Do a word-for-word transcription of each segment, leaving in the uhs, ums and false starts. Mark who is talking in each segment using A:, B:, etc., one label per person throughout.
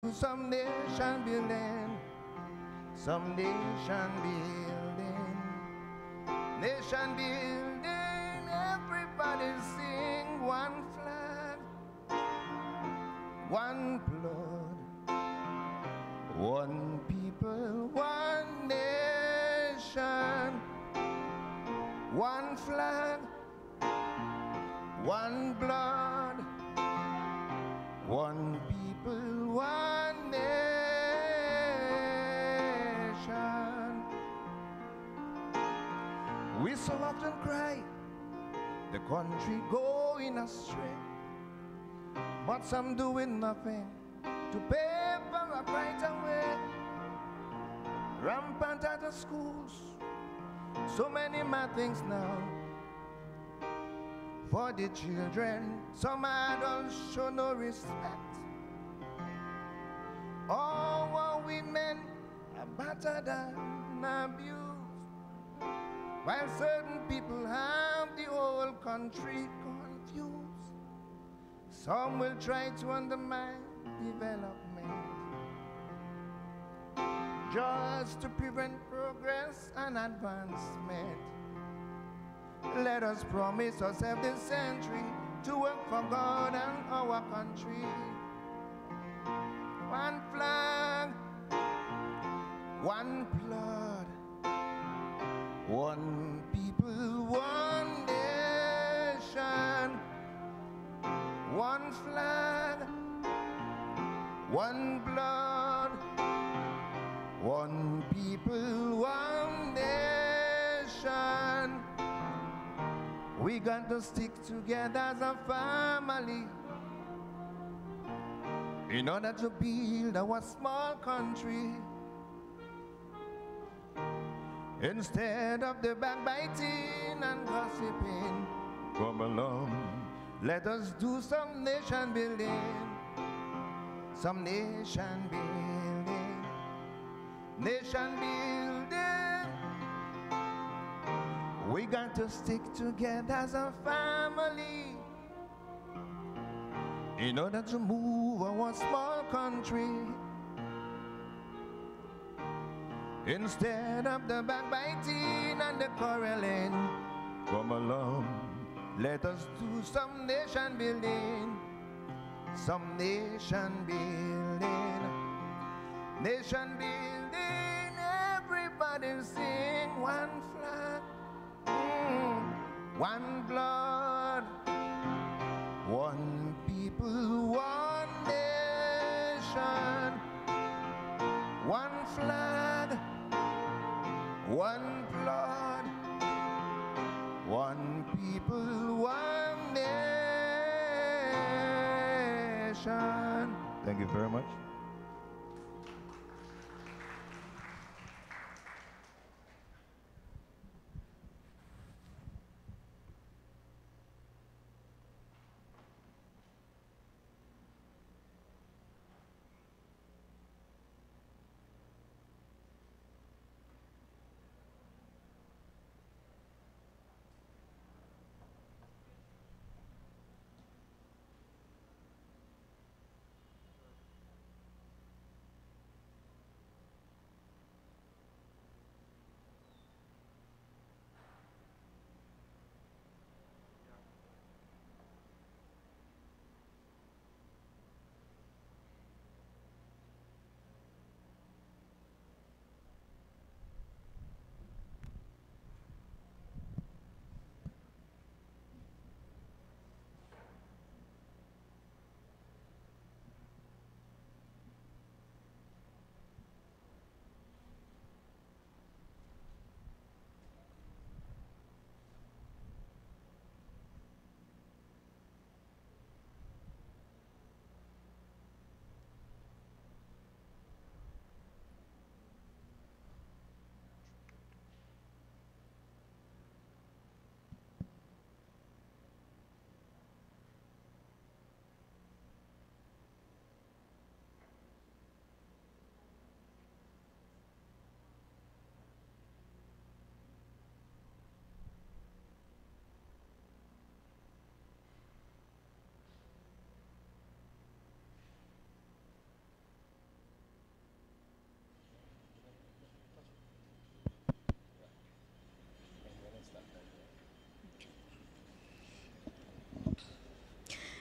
A: Some nation building, some nation building, nation building. Everybody sing one flag, one blood, one people, one nation, one flag, one blood, one people, one nation. We so often cry, the country going astray, but some doing nothing to pave for a brighter way. Rampant at the schools, so many mad things now for the children. Some adults show no respect. All our women are battered and abused, while certain people have the whole country confused. Some will try to undermine development just to prevent progress and advancement. Let us promise ourselves this century to work for God and our country. One flag, one blood, one people, one nation. One flag, one blood, one people, one nation. We got to stick together as a family in order to build our small country. Instead of the backbiting and gossiping, come along, let us do some nation building, some nation building, nation building. We got to stick together as a family in order to move our small country. Instead of the backbiting and the quarreling, come along, let us do some nation building, some nation building, nation building. Everybody sing one flag, mm, one blood, one people, one nation, one flag, one blood, one people, one nation. Thank you very much.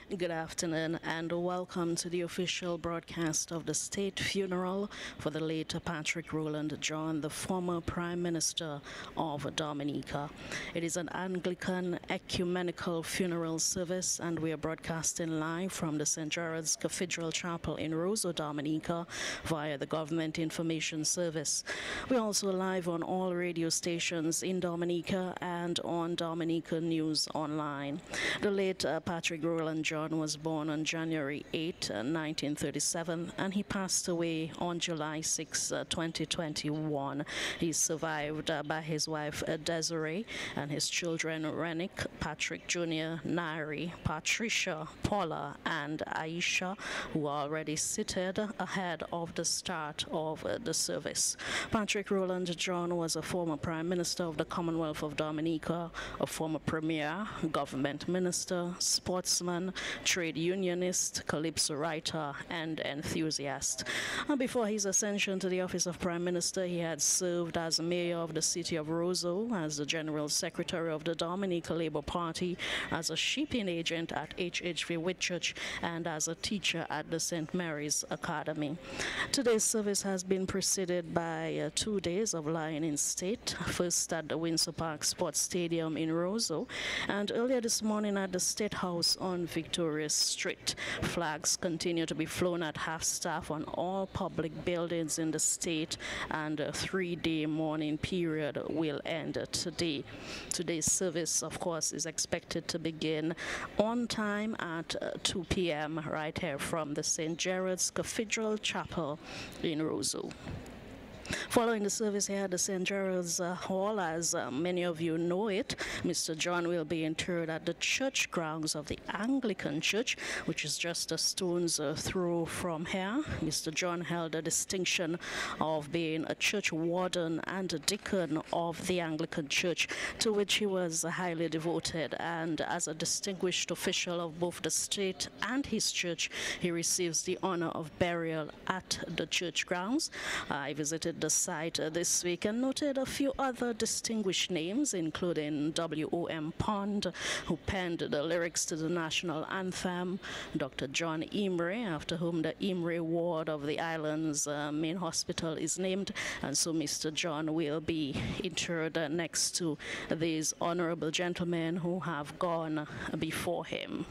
B: Good afternoon and welcome to the official broadcast of the state funeral for the late Patrick Roland John, the former Prime Minister of Dominica. It is an Anglican ecumenical funeral service and we are broadcasting live from the Saint Gerard's Cathedral Chapel in Roseau, Dominica via the Government Information Service. We're also live on all radio stations in Dominica and on Dominica News Online. The late uh, Patrick Roland John was born on January eighth, nineteen thirty-seven, and he passed away on July sixth, twenty twenty-one. He's survived uh, by his wife uh, Desiree and his children Renick, Patrick Junior, Nairi, Patricia, Paula, and Aisha, who are already seated ahead of the start of uh, the service. Patrick Roland John was a former Prime Minister of the Commonwealth of Dominica, a former Premier, government minister, sportsman, trade unionist, calypso writer, and enthusiast. And before his ascension to the office of Prime Minister, he had served as mayor of the city of Roseau, as the general secretary of the Dominica Labour Party, as a shipping agent at H H V Whitchurch, and as a teacher at the Saint Mary's Academy. Today's service has been preceded by uh, two days of lying in state, first at the Windsor Park Sports Stadium in Roseau, and earlier this morning at the State House on Victoria Street. Flags continue to be flown at half-staff on all public buildings in the state, and a three-day mourning period will end today. Today's service, of course, is expected to begin on time at uh, two p m right here from the Saint Gerard's Cathedral Chapel in Roseau. Following the service here at the Saint Gerard's uh, Hall, as uh, many of you know it, Mister John will be interred at the church grounds of the Anglican Church, which is just a stone's uh, throw from here. Mister John held the distinction of being a church warden and a deacon of the Anglican Church, to which he was highly devoted, and as a distinguished official of both the state and his church, he receives the honor of burial at the church grounds. I visited the site uh, this week and noted a few other distinguished names, including W O M Pond, who penned the lyrics to the national anthem, Doctor John Imre, after whom the Imre ward of the island's uh, main hospital is named, and so Mister John will be interred uh, next to these honorable gentlemen who have gone before him.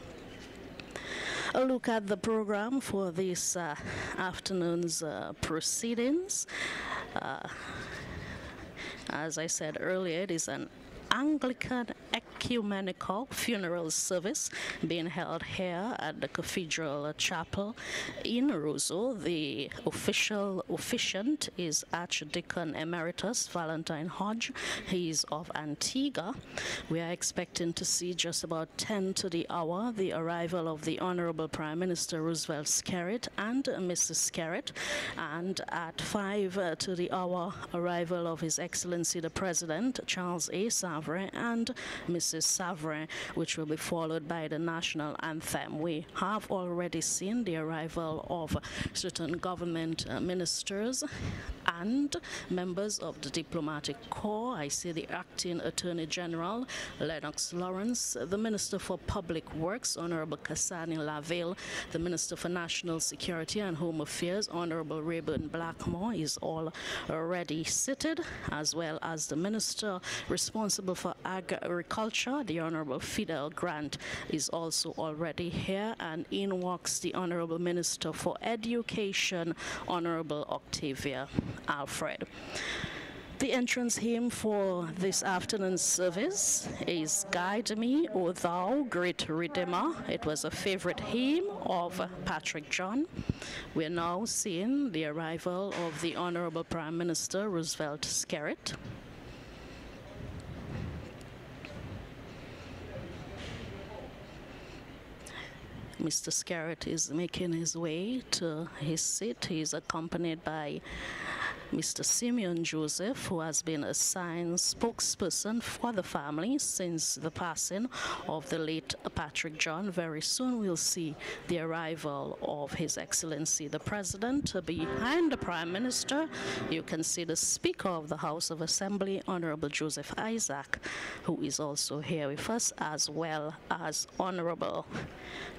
B: A look at the program for this uh, afternoon's uh, proceedings. Uh, as I said earlier, it is an Anglican ecumenical funeral service being held here at the Cathedral Chapel in Roseau. The official officiant is Archdeacon Emeritus Valentine Hodge. He is of Antigua. We are expecting to see just about ten to the hour the arrival of the Honorable Prime Minister Roosevelt Skerritt and Missus Skerritt, and at five uh, to the hour arrival of His Excellency the President Charles A. Savary and Missus Savary, which will be followed by the national anthem. We have already seen the arrival of certain government uh, ministers and members of the diplomatic corps. I see the acting Attorney General Lennox Lawrence, the Minister for Public Works Honorable Kasani Laville, the Minister for National Security and Home Affairs Honorable Rayburn Blackmore is all already seated, as well as the Minister responsible for Agriculture, the Honorable Fidel Grant, is also already here, and in walks the Honorable Minister for Education Honorable Octavia Alfred. The entrance hymn for this afternoon's service is Guide Me, O Thou Great Redeemer. It was a favorite hymn of Patrick John. We are now seeing the arrival of the Honorable Prime Minister Roosevelt Skerritt. Mister Skerritt is making his way to his seat. He is accompanied by Mister Simeon Joseph, who has been assigned spokesperson for the family since the passing of the late Patrick John. Very soon we'll see the arrival of His Excellency the President. Behind the Prime Minister, you can see the Speaker of the House of Assembly, Honorable Joseph Isaac, who is also here with us, as well as Honorable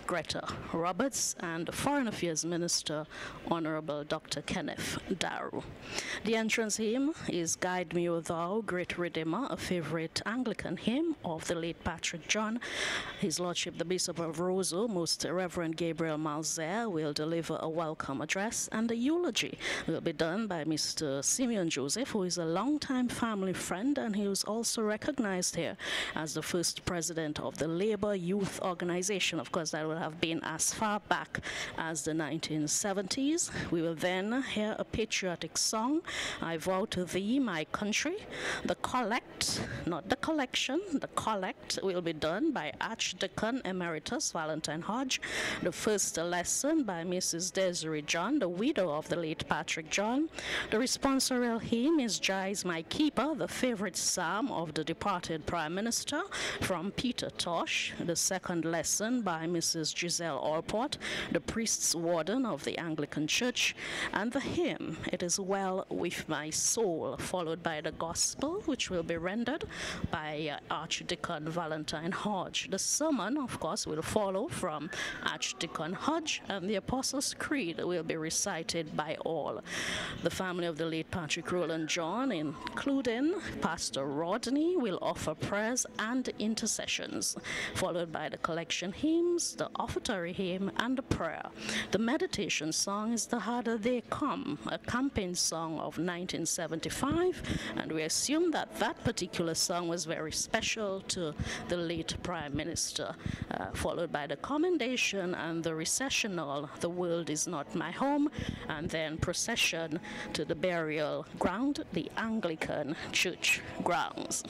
B: Greta Roberts, and Foreign Affairs Minister, Honorable Doctor Kenneth Daru. The entrance hymn is Guide Me, O Thou, Great Redeemer, a favorite Anglican hymn of the late Patrick John. His Lordship, the Bishop of Roseau, Most Reverend Gabriel Malzer, will deliver a welcome address, and the eulogy will be done by Mister Simeon Joseph, who is a longtime family friend, and he was also recognized here as the first president of the Labour Youth Organization. Of course, that will have been as far back as the nineteen seventies. We will then hear a patriotic song, I Vow to Thee, My Country. The collect, not the collection, the collect will be done by Archdeacon Emeritus Valentine Hodge. The first lesson by Missus Desiree John, the widow of the late Patrick John. The responsorial hymn is Jai's My Keeper, the favorite psalm of the departed Prime Minister, from Peter Tosh. The second lesson by Missus Giselle Allport, the priest's warden of the Anglican Church. And the hymn, It Is Well With My Soul, followed by the gospel, which will be rendered by uh, Archdeacon Valentine Hodge. The sermon, of course, will follow from Archdeacon Hodge, and the Apostles' Creed will be recited by all. The family of the late Patrick Roland John, including Pastor Rodney, will offer prayers and intercessions, followed by the collection hymns, the offertory hymn, and the prayer. The meditation song is The Harder They Come, a campaign song of nineteen seventy-five, and we assume that that particular song was very special to the late Prime Minister, uh, followed by the commendation and the recessional, The World Is Not My Home, and then procession to the burial ground, the Anglican Church grounds.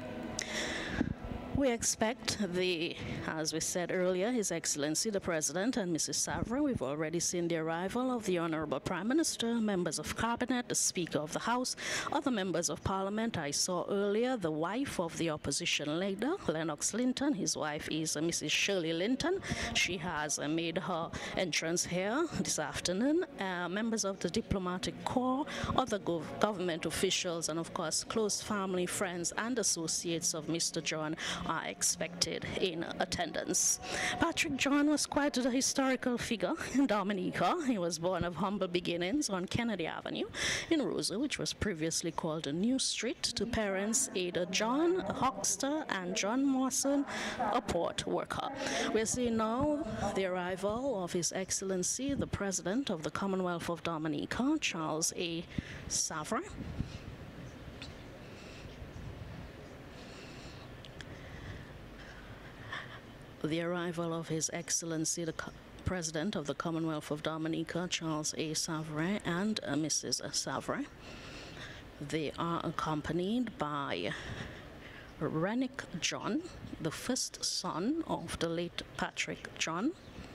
B: We expect the, as we said earlier, His Excellency the President and Missus Savre. We've already seen the arrival of the Honorable Prime Minister, members of Cabinet, the Speaker of the House, other members of Parliament. I saw earlier the wife of the opposition leader, Lennox Linton. His wife is uh, Missus Shirley Linton. She has uh, made her entrance here this afternoon. Uh, members of the diplomatic corps, other gov government officials, and of course close family, friends, and associates of Mister John are expected in attendance. Patrick John was quite a historical figure in Dominica. He was born of humble beginnings on Kennedy Avenue in Roseau, which was previously called a New Street, to parents Ada John, a huckster, and John Mawson, a port worker. We're seeing now the arrival of His Excellency, the President of the Commonwealth of Dominica, Charles A. Savre. The arrival of His Excellency, the Co President of the Commonwealth of Dominica, Charles A. Savre, and uh, Missus Savre. They are accompanied by Rennick John, the first son of the late Patrick John.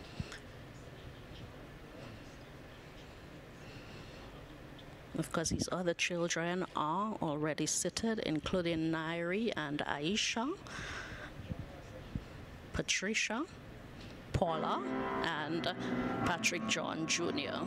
B: Of course, his other children are already seated, including Nairi and Aisha, Patricia, Paula, and Patrick John Junior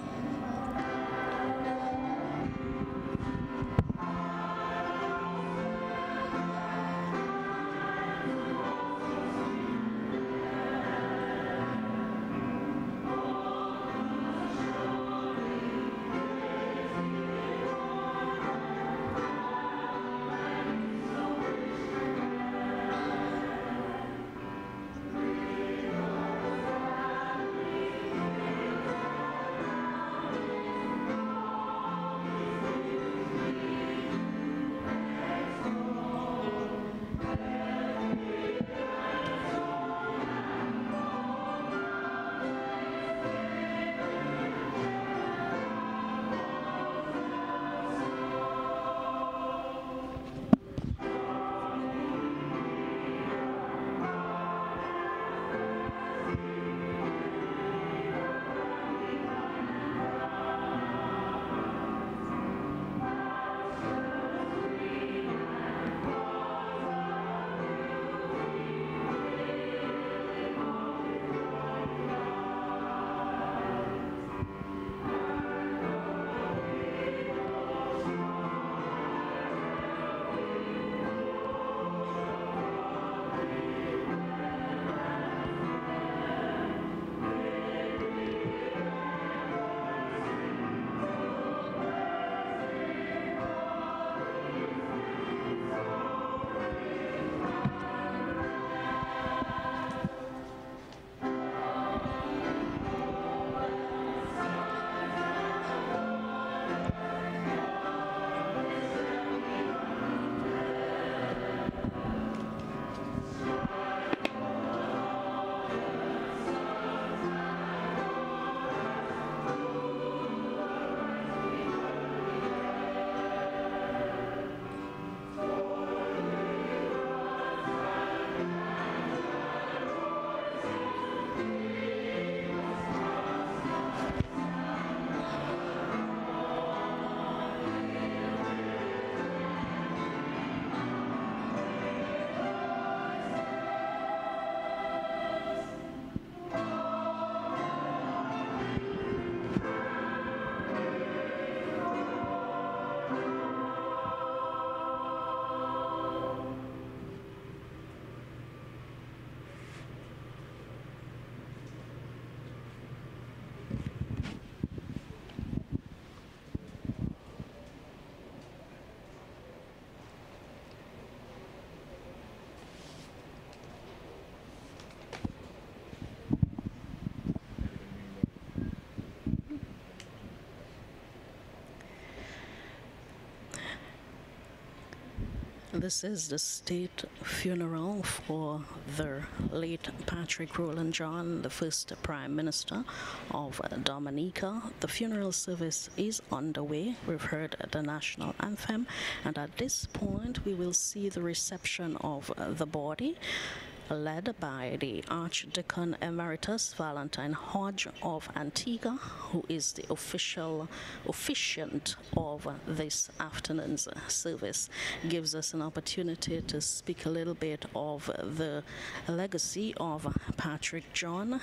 B: This is the state funeral for the late Patrick Roland John, the first Prime Minister of Dominica. The funeral service is underway. We've heard the national anthem, and at this point we will see the reception of the body, led by the Archdeacon Emeritus Valentine Hodge of Antigua, who is the official officiant of this afternoon's service. Gives us an opportunity to speak a little bit of the legacy of Patrick John,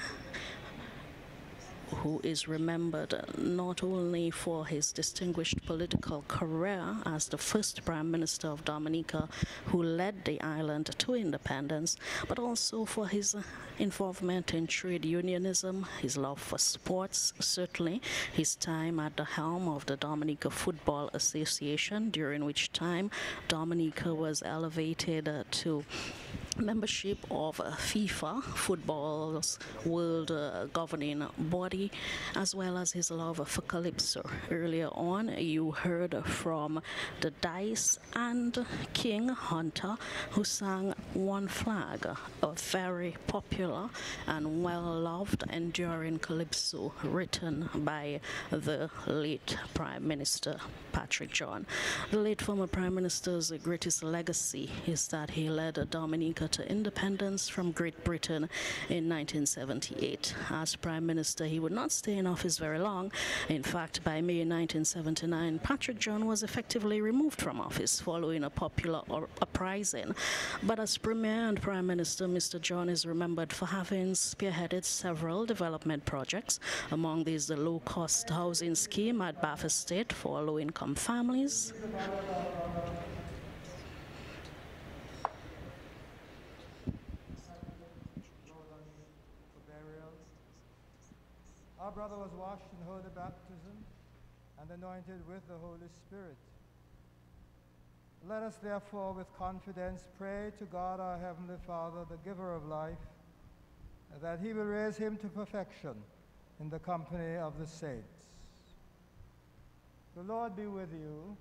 B: who is remembered not only for his distinguished political career as the first Prime Minister of Dominica who led the island to independence, but also for his involvement in trade unionism, his love for sports, certainly his time at the helm of the Dominica Football Association, during which time Dominica was elevated uh, to membership of uh, FIFA, football's world uh, governing body, as well as his love for calypso. Earlier on, you heard from the Dice and King Hunter, who sang One Flag, a very popular and well-loved, enduring calypso written by the late Prime Minister Patrick John. The late former Prime Minister's greatest legacy is that he led Dominica to independence from Great Britain in nineteen seventy-eight. As Prime Minister, he would not stay in office very long. In fact, by May nineteen seventy-nine, Patrick John was effectively removed from office following a popular uprising. But as Premier and Prime Minister, Mister John is remembered for having spearheaded several development projects, among these the low-cost housing scheme at Bath Estate for low-income families,
C: Our brother was washed in holy baptism and anointed with the Holy Spirit. Let us therefore with confidence pray to God our Heavenly Father, the giver of life, that he will raise him to perfection in the company of the saints. The Lord be with you.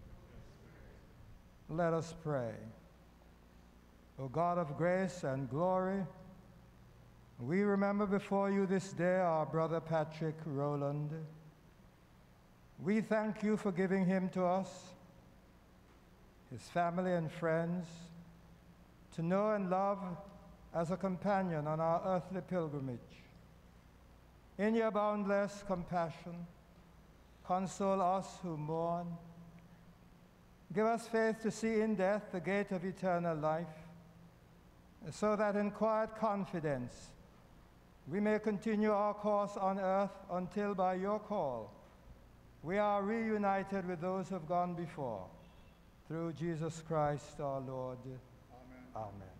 C: Let us pray. O God of grace and glory, we remember before you this day our brother Patrick Roland. We thank you for giving him to us, his family and friends, to know and love as a companion on our earthly pilgrimage. In your boundless compassion, console us who mourn. Give us faith to see in death the gate of eternal life, so that in quiet confidence we may continue our course on earth until by your call we are reunited with those who have gone before. Through Jesus Christ our Lord. Amen. Amen.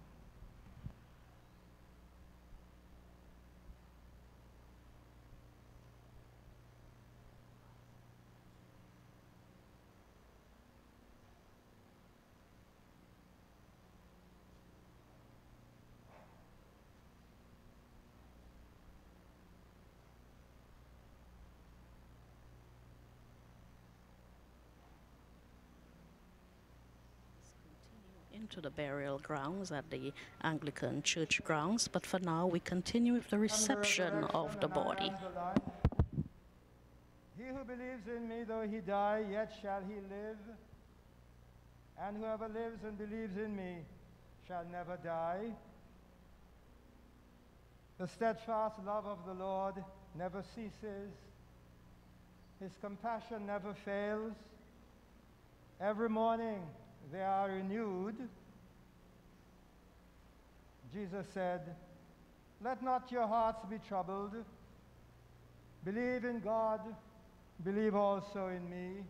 B: into the burial grounds at the Anglican Church grounds, but for now we continue with the reception of the body.
C: He who believes in me, though he die, yet shall he live. And whoever lives and believes in me shall never die. The steadfast love of the Lord never ceases. His compassion never fails. Every morning they are renewed. Jesus said, "Let not your hearts be troubled. Believe in God, believe also in me.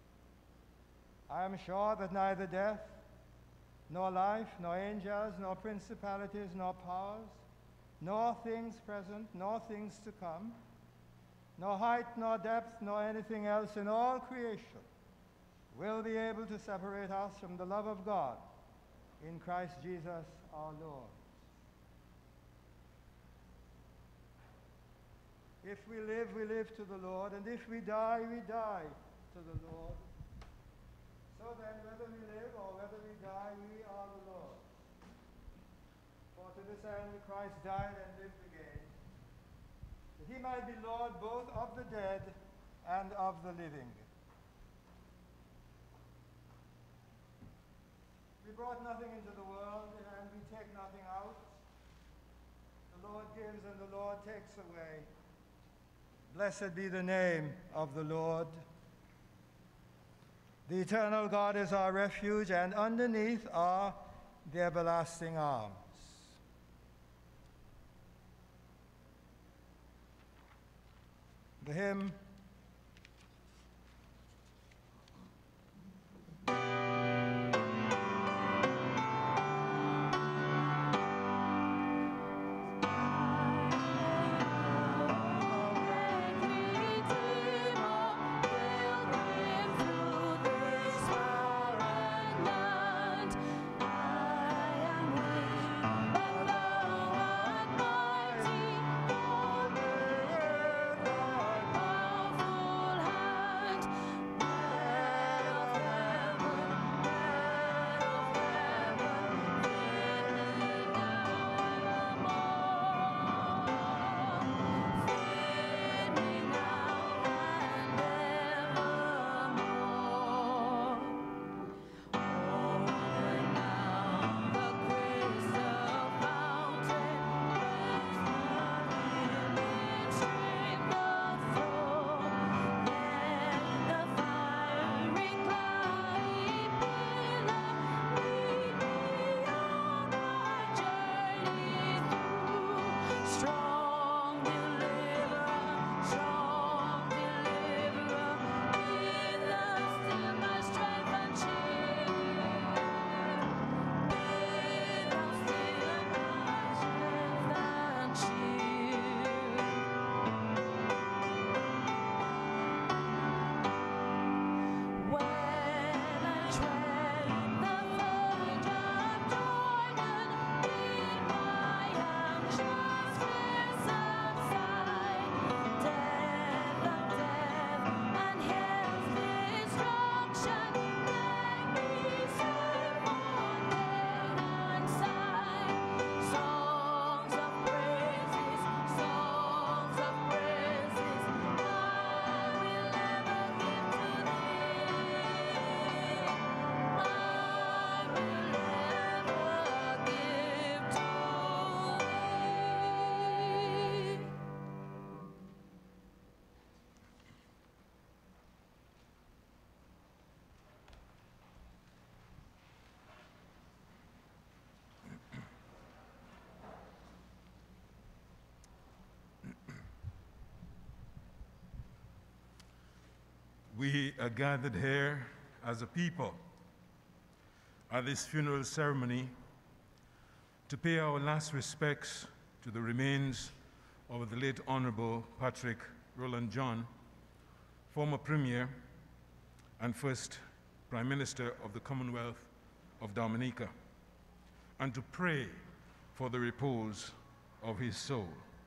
C: I am sure that neither death, nor life, nor angels, nor principalities, nor powers, nor things present, nor things to come, nor height, nor depth, nor anything else in all creation will be able to separate us from the love of God in Christ Jesus our Lord." If we live, we live to the Lord, and if we die, we die to the Lord. So then, whether we live or whether we die, we are the Lord. For to this end Christ died and lived again, that he might be Lord both of the dead and of the living. We brought nothing into the world, and we take nothing out. The Lord gives and the Lord takes away. Blessed be the name of the Lord. The eternal God is our refuge, and underneath are the everlasting arms. The hymn,
D: we are gathered here as a people at this funeral ceremony to pay our last respects to the remains of the late Honorable Patrick Roland John, former Premier and first Prime Minister of the Commonwealth of Dominica, and to pray for the repose of his soul.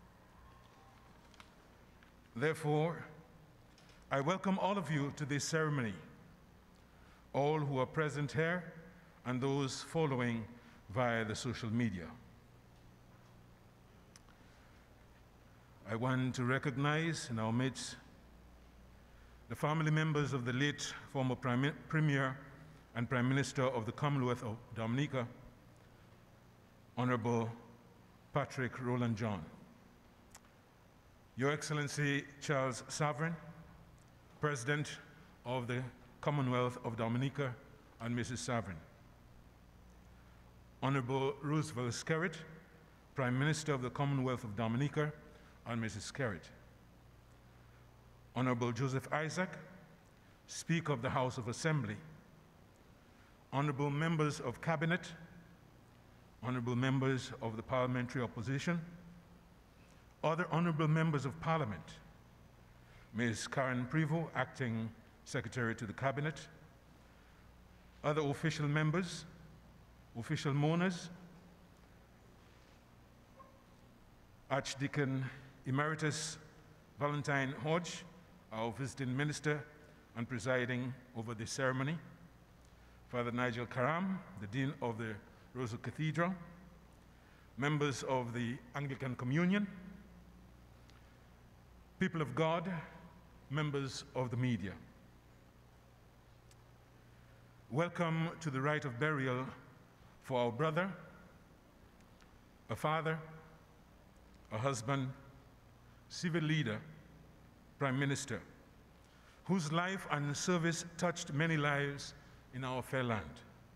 D: Therefore, I welcome all of you to this ceremony, all who are present here and those following via the social media. I want to recognize in our midst the family members of the late former Prime Premier and Prime Minister of the Commonwealth of Dominica, Honorable Patrick Roland John. Your Excellency Charles Sovereign, President of the Commonwealth of Dominica, and Missus Sovereign. Honorable Roosevelt Skerritt, Prime Minister of the Commonwealth of Dominica, and Missus Skerritt. Honorable Joseph Isaac, Speaker of the House of Assembly. Honorable members of Cabinet, honorable members of the Parliamentary Opposition, other honorable members of Parliament, Miz Karen Prevost, Acting Secretary to the Cabinet, other official members, official mourners, Archdeacon Emeritus Valentine Hodge, our visiting minister and presiding over this ceremony, Father Nigel Karam, the Dean of the Roseau Cathedral, members of the Anglican Communion, people of God, members of the media. Welcome to the rite of burial for our brother, a father, a husband, civil leader, prime minister, whose life and service touched many lives in our fair land.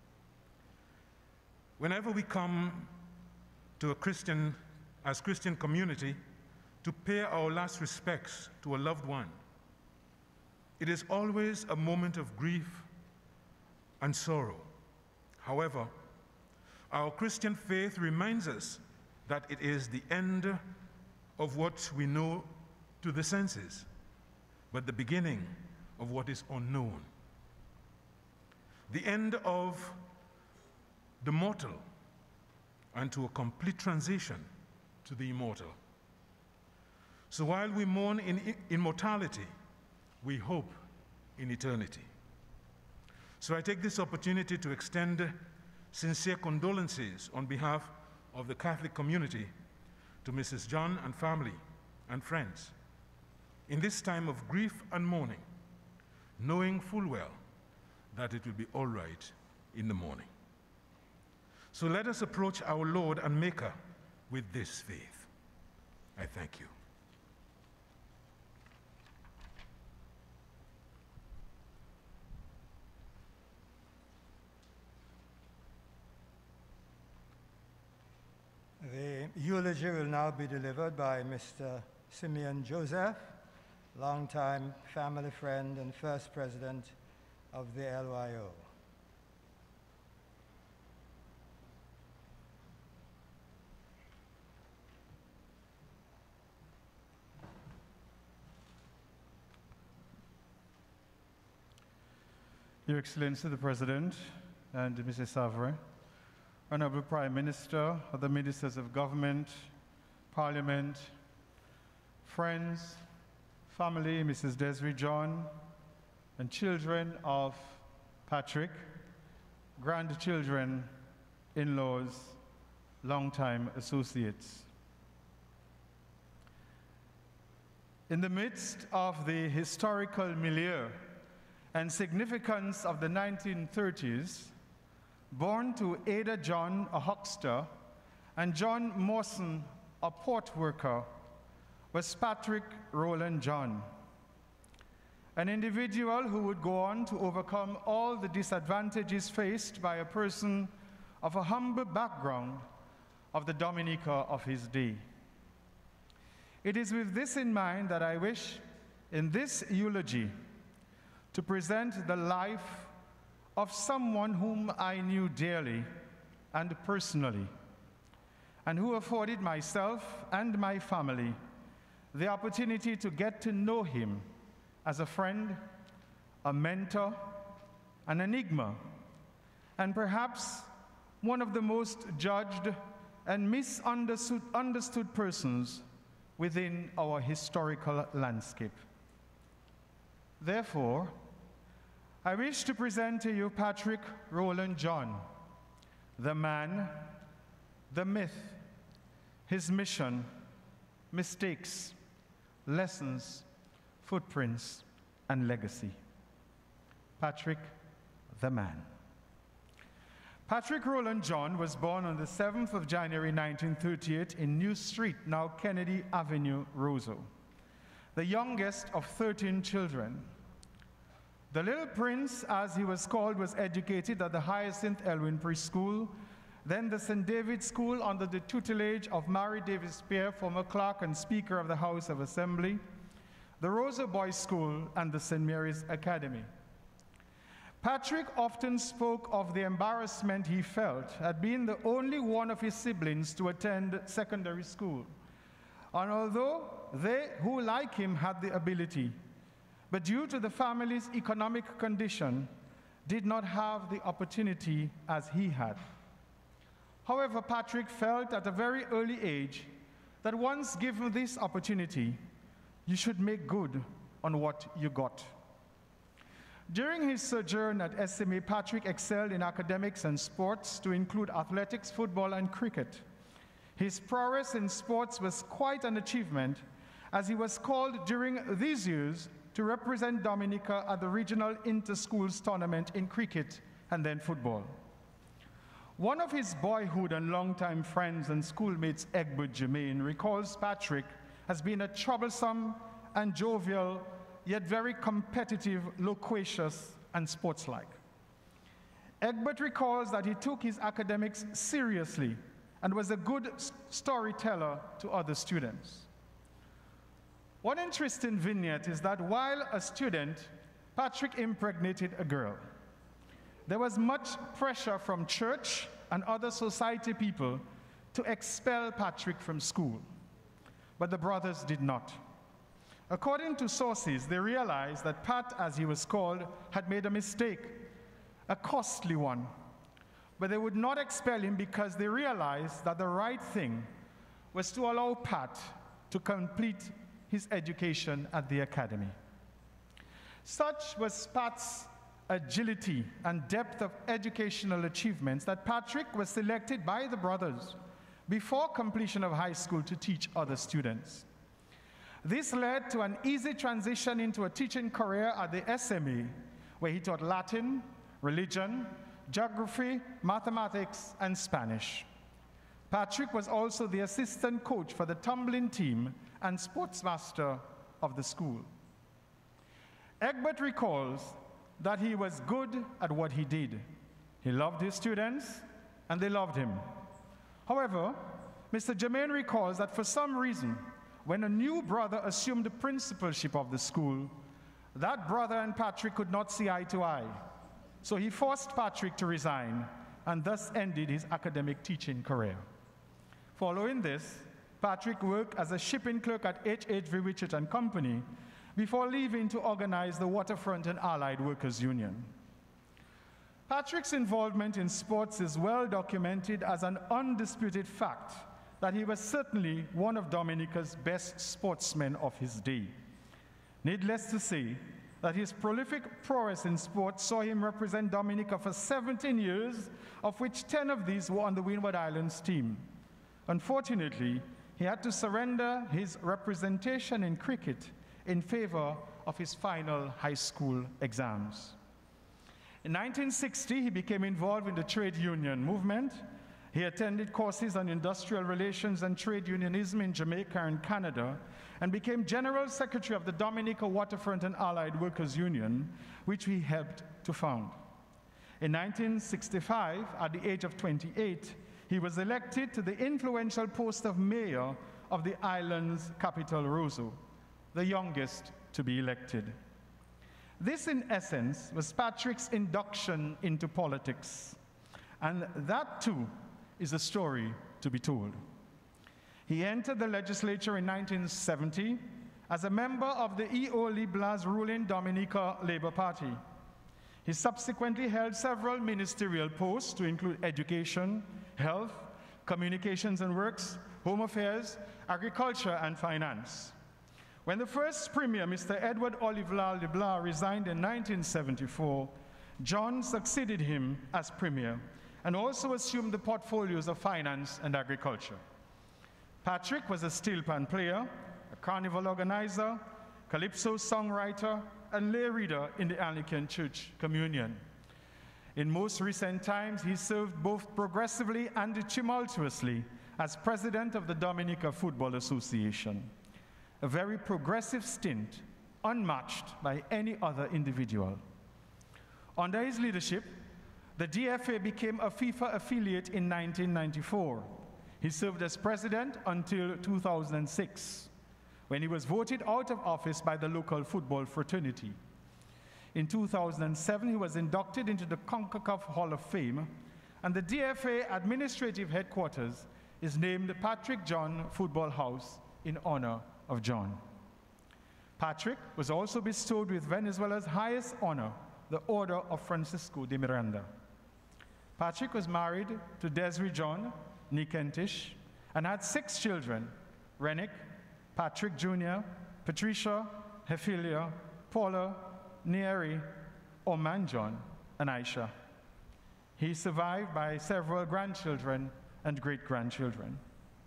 D: Whenever we come to a Christian, as Christian community, to pay our last respects to a loved one, it is always a moment of grief and sorrow. However, our Christian faith reminds us that it is the end of what we know to the senses, but the beginning of what is unknown. The end of the mortal and to a complete transition to the immortal. So while we mourn in immortality, we hope in eternity. So I take this opportunity to extend sincere condolences on behalf of the Catholic community to Missus John and family and friends in this time of grief and mourning, knowing full well that it will be all right in the morning. So let us approach our Lord and Maker with this faith. I thank you.
C: The eulogy will now be delivered by Mister Simeon Joseph, longtime family friend and first president of the L Y O.
E: Your Excellency the President and Missus Savre, Honorable Prime Minister, other ministers of government, Parliament, friends, family, Missus Desiree John, and children of Patrick, grandchildren, in-laws, longtime associates. In the midst of the historical milieu and significance of the nineteen thirties, born to Ada John, a huckster, and John Mawson, a port worker, was Patrick Roland John, an individual who would go on to overcome all the disadvantages faced by a person of a humble background of the Dominica of his day. It is with this in mind that I wish, in this eulogy, to present the life of someone whom I knew dearly and personally, and who afforded myself and my family the opportunity to get to know him as a friend, a mentor, an enigma, and perhaps one of the most judged and misunderstood understood persons within our historical landscape. Therefore, I wish to present to you Patrick Roland John, the man, the myth, his mission, mistakes, lessons, footprints, and legacy. Patrick, the man. Patrick Roland John was born on the seventh of January nineteen thirty-eight in New Street, now Kennedy Avenue, Roseau, the youngest of thirteen children. The little prince, as he was called, was educated at the Hyacinth Elwyn Preschool, then the Saint David's School under the tutelage of Mary Davis Spear, former clerk and Speaker of the House of Assembly, the Roseau Boys School, and the Saint Mary's Academy. Patrick often spoke of the embarrassment he felt at being the only one of his siblings to attend secondary school. And although they who, like him, had the ability, but due to the family's economic condition, did not have the opportunity as he had. However, Patrick felt at a very early age that once given this opportunity, you should make good on what you got. During his sojourn at S M A, Patrick excelled in academics and sports, to include athletics, football, and cricket. His prowess in sports was quite an achievement, as he was called during these years to represent Dominica at the regional inter-schools tournament in cricket and then football. One of his boyhood and longtime friends and schoolmates, Egbert Germain, recalls Patrick as being a troublesome and jovial, yet very competitive, loquacious, and sportslike. Egbert recalls that he took his academics seriously and was a good storyteller to other students. One interesting vignette is that while a student, Patrick impregnated a girl. There was much pressure from church and other society people to expel Patrick from school, but the brothers did not. According to sources, they realized that Pat, as he was called, had made a mistake, a costly one, but they would not expel him because they realized that the right thing was to allow Pat to complete his education at the academy. Such was Pat's agility and depth of educational achievements that Patrick was selected by the brothers before completion of high school to teach other students. This led to an easy transition into a teaching career at the S M A, where he taught Latin, religion, geography, mathematics, and Spanish. Patrick was also the assistant coach for the tumbling team and sportsmaster of the school. Egbert recalls that he was good at what he did. He loved his students, and they loved him. However, Mister Germain recalls that for some reason, when a new brother assumed the principalship of the school, that brother and Patrick could not see eye to eye. So he forced Patrick to resign, and thus ended his academic teaching career. Following this, Patrick worked as a shipping clerk at H H V Richard and Company before leaving to organize the Waterfront and Allied Workers Union. Patrick's involvement in sports is well documented as an undisputed fact that he was certainly one of Dominica's best sportsmen of his day. Needless to say that his prolific prowess in sports saw him represent Dominica for seventeen years, of which ten of these were on the Windward Islands team. Unfortunately, he had to surrender his representation in cricket in favor of his final high school exams. In nineteen sixty, he became involved in the trade union movement. He attended courses on industrial relations and trade unionism in Jamaica and Canada, and became General Secretary of the Dominica Waterfront and Allied Workers Union, which he helped to found. In nineteen sixty-five, at the age of twenty-eight, he was elected to the influential post of mayor of the island's capital, Roseau, the youngest to be elected. This, in essence, was Patrick's induction into politics, and that, too, is a story to be told. He entered the legislature in nineteen seventy as a member of the E O Libla's ruling Dominica Labour Party. He subsequently held several ministerial posts to include education, health, communications and works, home affairs, agriculture, and finance. When the first premier, Mister Edward Oliver Leblanc, resigned in nineteen seventy-four, John succeeded him as premier and also assumed the portfolios of finance and agriculture. Patrick was a steel pan player, a carnival organizer, calypso songwriter, and lay reader in the Anglican Church Communion. In most recent times, he served both progressively and tumultuously as president of the Dominica Football Association, a very progressive stint unmatched by any other individual. Under his leadership, the D F A became a FIFA affiliate in nineteen ninety-four. He served as president until two thousand six, when he was voted out of office by the local football fraternity. In two thousand seven, he was inducted into the CONCACAF Hall of Fame, and the D F A administrative headquarters is named Patrick John Football House in honor of John. Patrick was also bestowed with Venezuela's highest honor, the Order of Francisco de Miranda. Patrick was married to Desiree John Nikentish and had six children: Renick, Patrick Junior, Patricia, Hefilia, Paula, Nieri, Oman John, and Aisha. He is survived by several grandchildren and great-grandchildren.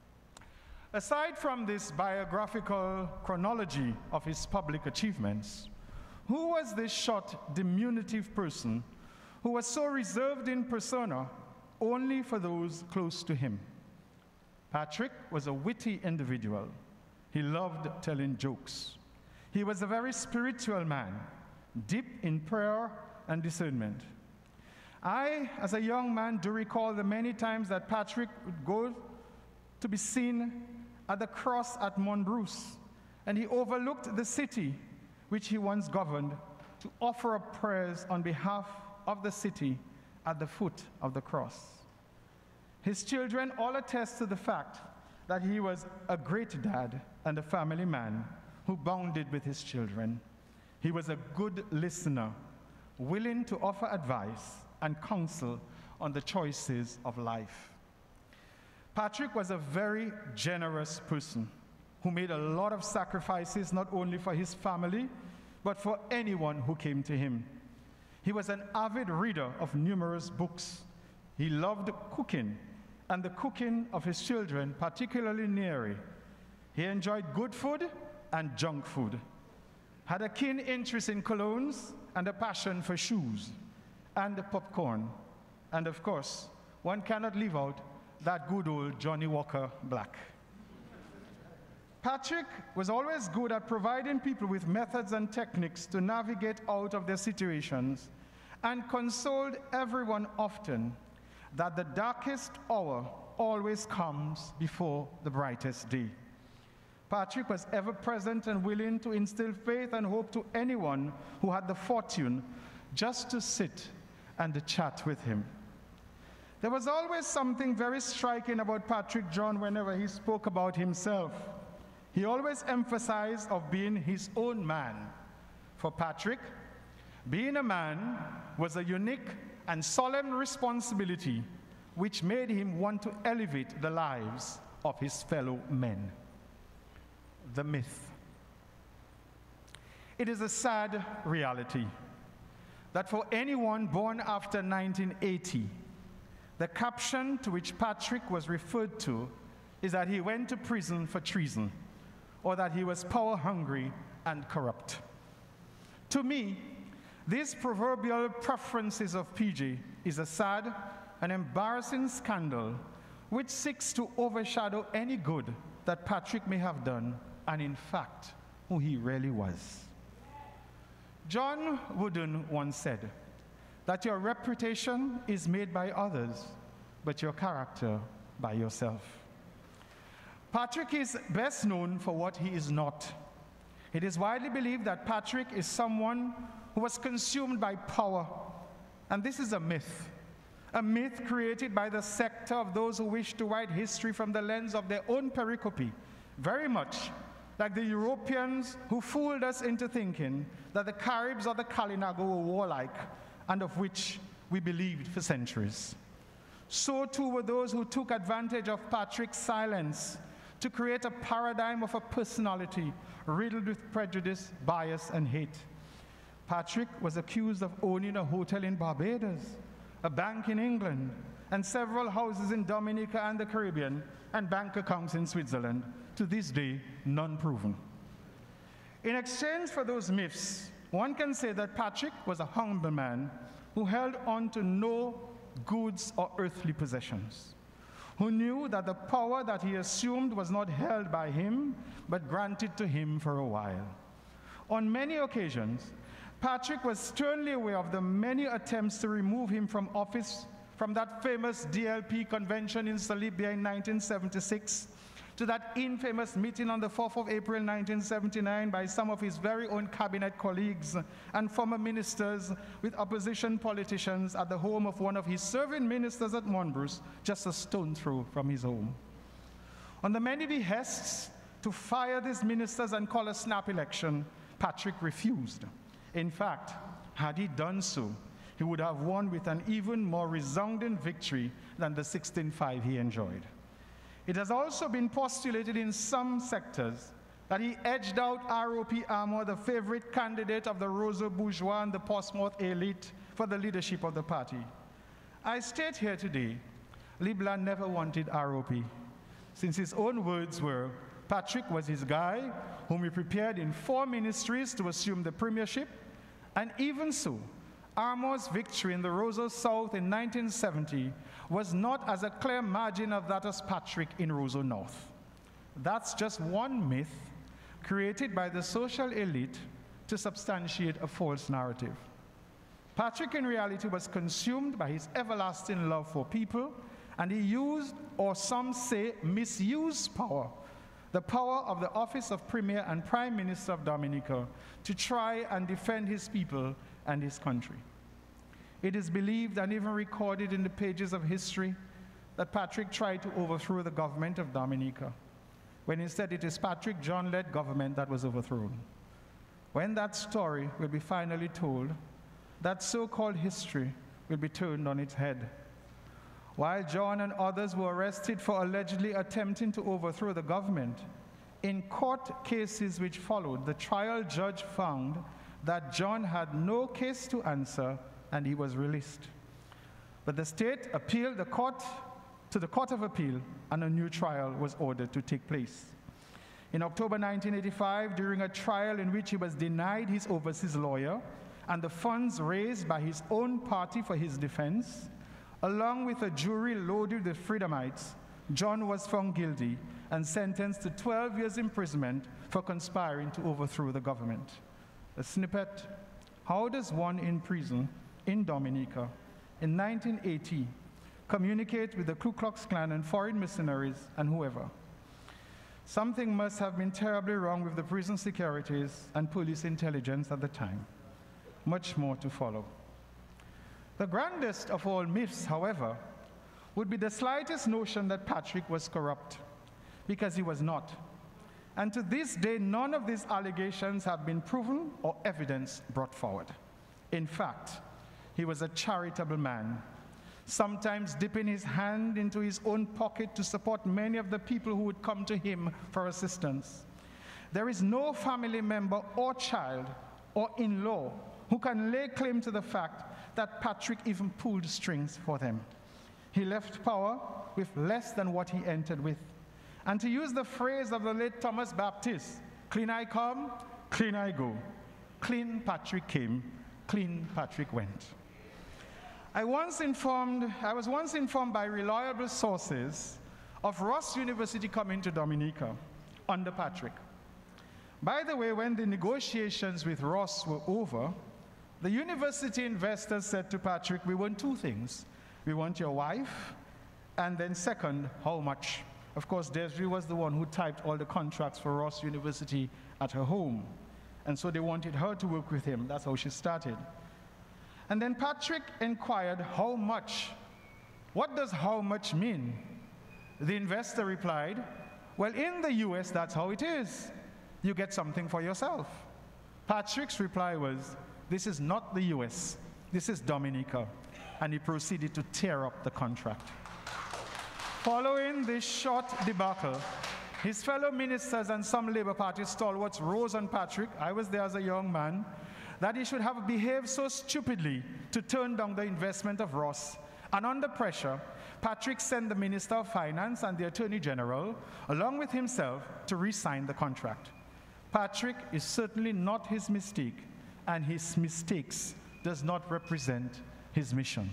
E: Aside from this biographical chronology of his public achievements, who was this short, diminutive person who was so reserved in persona only for those close to him? Patrick was a witty individual. He loved telling jokes. He was a very spiritual man, deep in prayer and discernment. I, as a young man, do recall the many times that Patrick would go to be seen at the cross at Montbruce, and he overlooked the city which he once governed to offer up prayers on behalf of the city at the foot of the cross. His children all attest to the fact that he was a great dad and a family man who bonded with his children. He was a good listener, willing to offer advice and counsel on the choices of life. Patrick was a very generous person who made a lot of sacrifices, not only for his family, but for anyone who came to him. He was an avid reader of numerous books. He loved cooking, and the cooking of his children, particularly Neri. He enjoyed good food and junk food, had a keen interest in colognes and a passion for shoes and popcorn. And of course, one cannot leave out that good old Johnny Walker Black. Patrick was always good at providing people with methods and techniques to navigate out of their situations, and consoled everyone often that the darkest hour always comes before the brightest day. Patrick was ever present and willing to instill faith and hope to anyone who had the fortune just to sit and chat with him. There was always something very striking about Patrick John whenever he spoke about himself. He always emphasized of being his own man. For Patrick, being a man was a unique and solemn responsibility which made him want to elevate the lives of his fellow men. The myth. It is a sad reality that for anyone born after nineteen eighty, the caption to which Patrick was referred to is that he went to prison for treason, or that he was power-hungry and corrupt. To me, these proverbial preferences of P J is a sad and embarrassing scandal which seeks to overshadow any good that Patrick may have done, and in fact, who he really was. John Wooden once said that your reputation is made by others, but your character by yourself. Patrick is best known for what he is not. It is widely believed that Patrick is someone who was consumed by power, and this is a myth. A myth created by the sector of those who wish to write history from the lens of their own pericope, very much like the Europeans who fooled us into thinking that the Caribs or the Kalinago were warlike, and of which we believed for centuries. So too were those who took advantage of Patrick's silence to create a paradigm of a personality riddled with prejudice, bias, and hate. Patrick was accused of owning a hotel in Barbados, a bank in England, and several houses in Dominica and the Caribbean, and bank accounts in Switzerland, to this day, none proven. In exchange for those myths, one can say that Patrick was a humble man who held on to no goods or earthly possessions, who knew that the power that he assumed was not held by him, but granted to him for a while. On many occasions, Patrick was sternly aware of the many attempts to remove him from office, from that famous D L P convention in Salibia in nineteen seventy-six, to that infamous meeting on the fourth of April nineteen seventy-nine by some of his very own cabinet colleagues and former ministers with opposition politicians at the home of one of his serving ministers at Montbruce, just a stone throw from his home. On the many behests to fire these ministers and call a snap election, Patrick refused. In fact, had he done so, he would have won with an even more resounding victory than the sixteen five he enjoyed. It has also been postulated in some sectors that he edged out R O P Armour, the favorite candidate of the Roseau bourgeois and the Portsmouth elite for the leadership of the party. I state here today, Leblanc never wanted R O P, since his own words were, Patrick was his guy, whom he prepared in four ministries to assume the premiership, and even so, Armour's victory in the Roseau South in nineteen seventy was not as a clear margin of that as Patrick in Roseau North. That's just one myth created by the social elite to substantiate a false narrative. Patrick in reality was consumed by his everlasting love for people, and he used, or some say misused, power, the power of the office of Premier and Prime Minister of Dominica, to try and defend his people and his country. It is believed and even recorded in the pages of history that Patrick tried to overthrow the government of Dominica, when instead it is Patrick John-led government that was overthrown. When that story will be finally told, that so-called history will be turned on its head. While John and others were arrested for allegedly attempting to overthrow the government, in court cases which followed, the trial judge found that John had no case to answer and he was released. But the state appealed the court to the Court of Appeal, and a new trial was ordered to take place. In October nineteen eighty-five, during a trial in which he was denied his overseas lawyer and the funds raised by his own party for his defense, along with a jury loaded with Freedomites, John was found guilty and sentenced to twelve years imprisonment for conspiring to overthrow the government. A snippet: how does one in prison in Dominica in nineteen eighty communicate with the Ku Klux Klan and foreign mercenaries and whoever? Something must have been terribly wrong with the prison securities and police intelligence at the time. Much more to follow. The grandest of all myths, however, would be the slightest notion that Patrick was corrupt, because he was not. And to this day, none of these allegations have been proven or evidence brought forward. In fact, he was a charitable man, sometimes dipping his hand into his own pocket to support many of the people who would come to him for assistance. There is no family member or child or in-law who can lay claim to the fact that Patrick even pulled strings for them. He left power with less than what he entered with. And to use the phrase of the late Thomas Baptist, clean I come, clean I go. Clean Patrick came, clean Patrick went. I, once informed, I was once informed by reliable sources of Ross University coming to Dominica under Patrick. By the way, when the negotiations with Ross were over, the university investors said to Patrick, we want two things. We want your wife, and then second, how much? Of course, Desiree was the one who typed all the contracts for Ross University at her home. And so they wanted her to work with him. That's how she started. And then Patrick inquired, how much? What does how much mean? The investor replied, well, in the U S, that's how it is. You get something for yourself. Patrick's reply was, this is not the U S, this is Dominica. And he proceeded to tear up the contract. Following this short debacle, his fellow ministers and some Labour Party stalwarts rose on Patrick, I was there as a young man, that he should have behaved so stupidly to turn down the investment of Ross. And under pressure, Patrick sent the Minister of Finance and the Attorney General, along with himself, to re-sign the contract. Patrick is certainly not his mistake, and his mistakes does not represent his mission.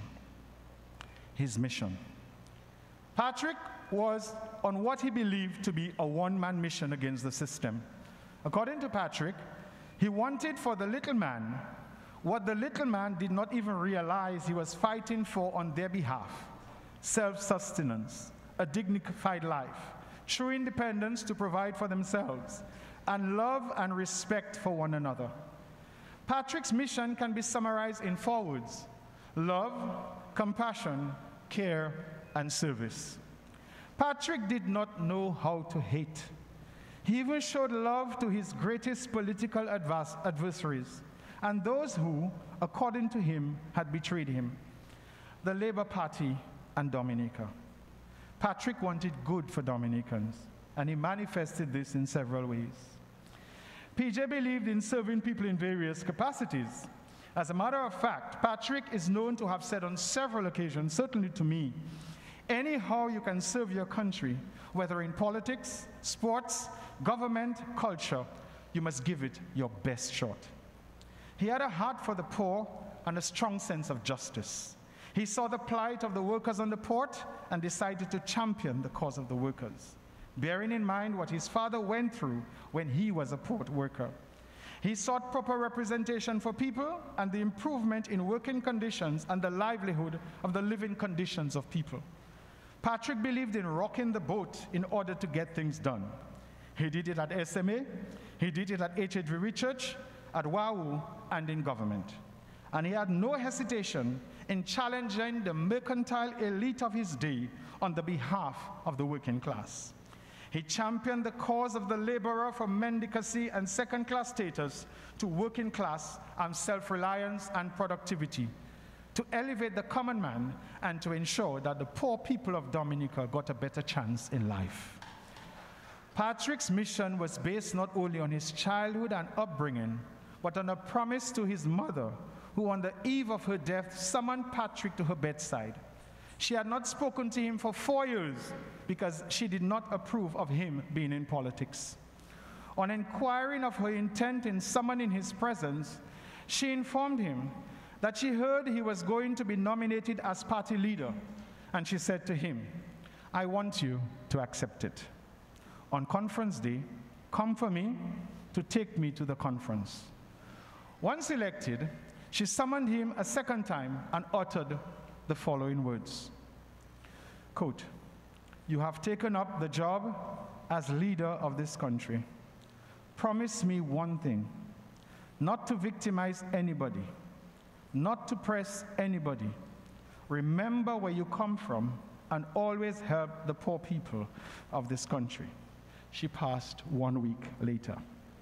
E: His mission. Patrick was on what he believed to be a one-man mission against the system. According to Patrick, he wanted for the little man what the little man did not even realize he was fighting for on their behalf: self-sustenance, a dignified life, true independence to provide for themselves, and love and respect for one another. Patrick's mission can be summarized in four words: love, compassion, care, and service. Patrick did not know how to hate. He even showed love to his greatest political advers- adversaries and those who, according to him, had betrayed him: the Labour Party and Dominica. Patrick wanted good for Dominicans, and he manifested this in several ways. P J believed in serving people in various capacities. As a matter of fact, Patrick is known to have said on several occasions, certainly to me, anyhow you can serve your country, whether in politics, sports, government, culture, you must give it your best shot. He had a heart for the poor and a strong sense of justice. He saw the plight of the workers on the port and decided to champion the cause of the workers, bearing in mind what his father went through when he was a port worker. He sought proper representation for people and the improvement in working conditions and the livelihood of the living conditions of people. Patrick believed in rocking the boat in order to get things done. He did it at S M A, he did it at H H V Research, at WAU, and in government. And he had no hesitation in challenging the mercantile elite of his day on the behalf of the working class. He championed the cause of the laborer from mendicancy and second-class status to working class and self-reliance and productivity, to elevate the common man and to ensure that the poor people of Dominica got a better chance in life. Patrick's mission was based not only on his childhood and upbringing, but on a promise to his mother, who on the eve of her death summoned Patrick to her bedside. She had not spoken to him for four years because she did not approve of him being in politics. On inquiring of her intent in summoning his presence, she informed him that she heard he was going to be nominated as party leader, and she said to him, "I want you to accept it. On conference day, come for me to take me to the conference." Once elected, she summoned him a second time and uttered the following words, quote, "You have taken up the job as leader of this country. Promise me one thing, not to victimize anybody, not to press anybody. Remember where you come from and always help the poor people of this country." She passed one week later.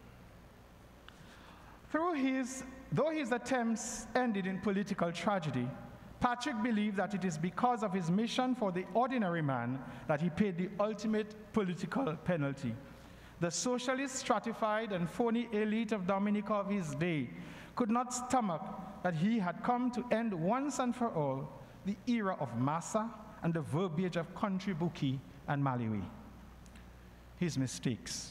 E: Through his, though his attempts ended in political tragedy, Patrick believed that it is because of his mission for the ordinary man that he paid the ultimate political penalty. The socialist, stratified, and phony elite of Dominica of his day could not stomach that he had come to end once and for all the era of massa and the verbiage of country bookie and Malawi. His mistakes.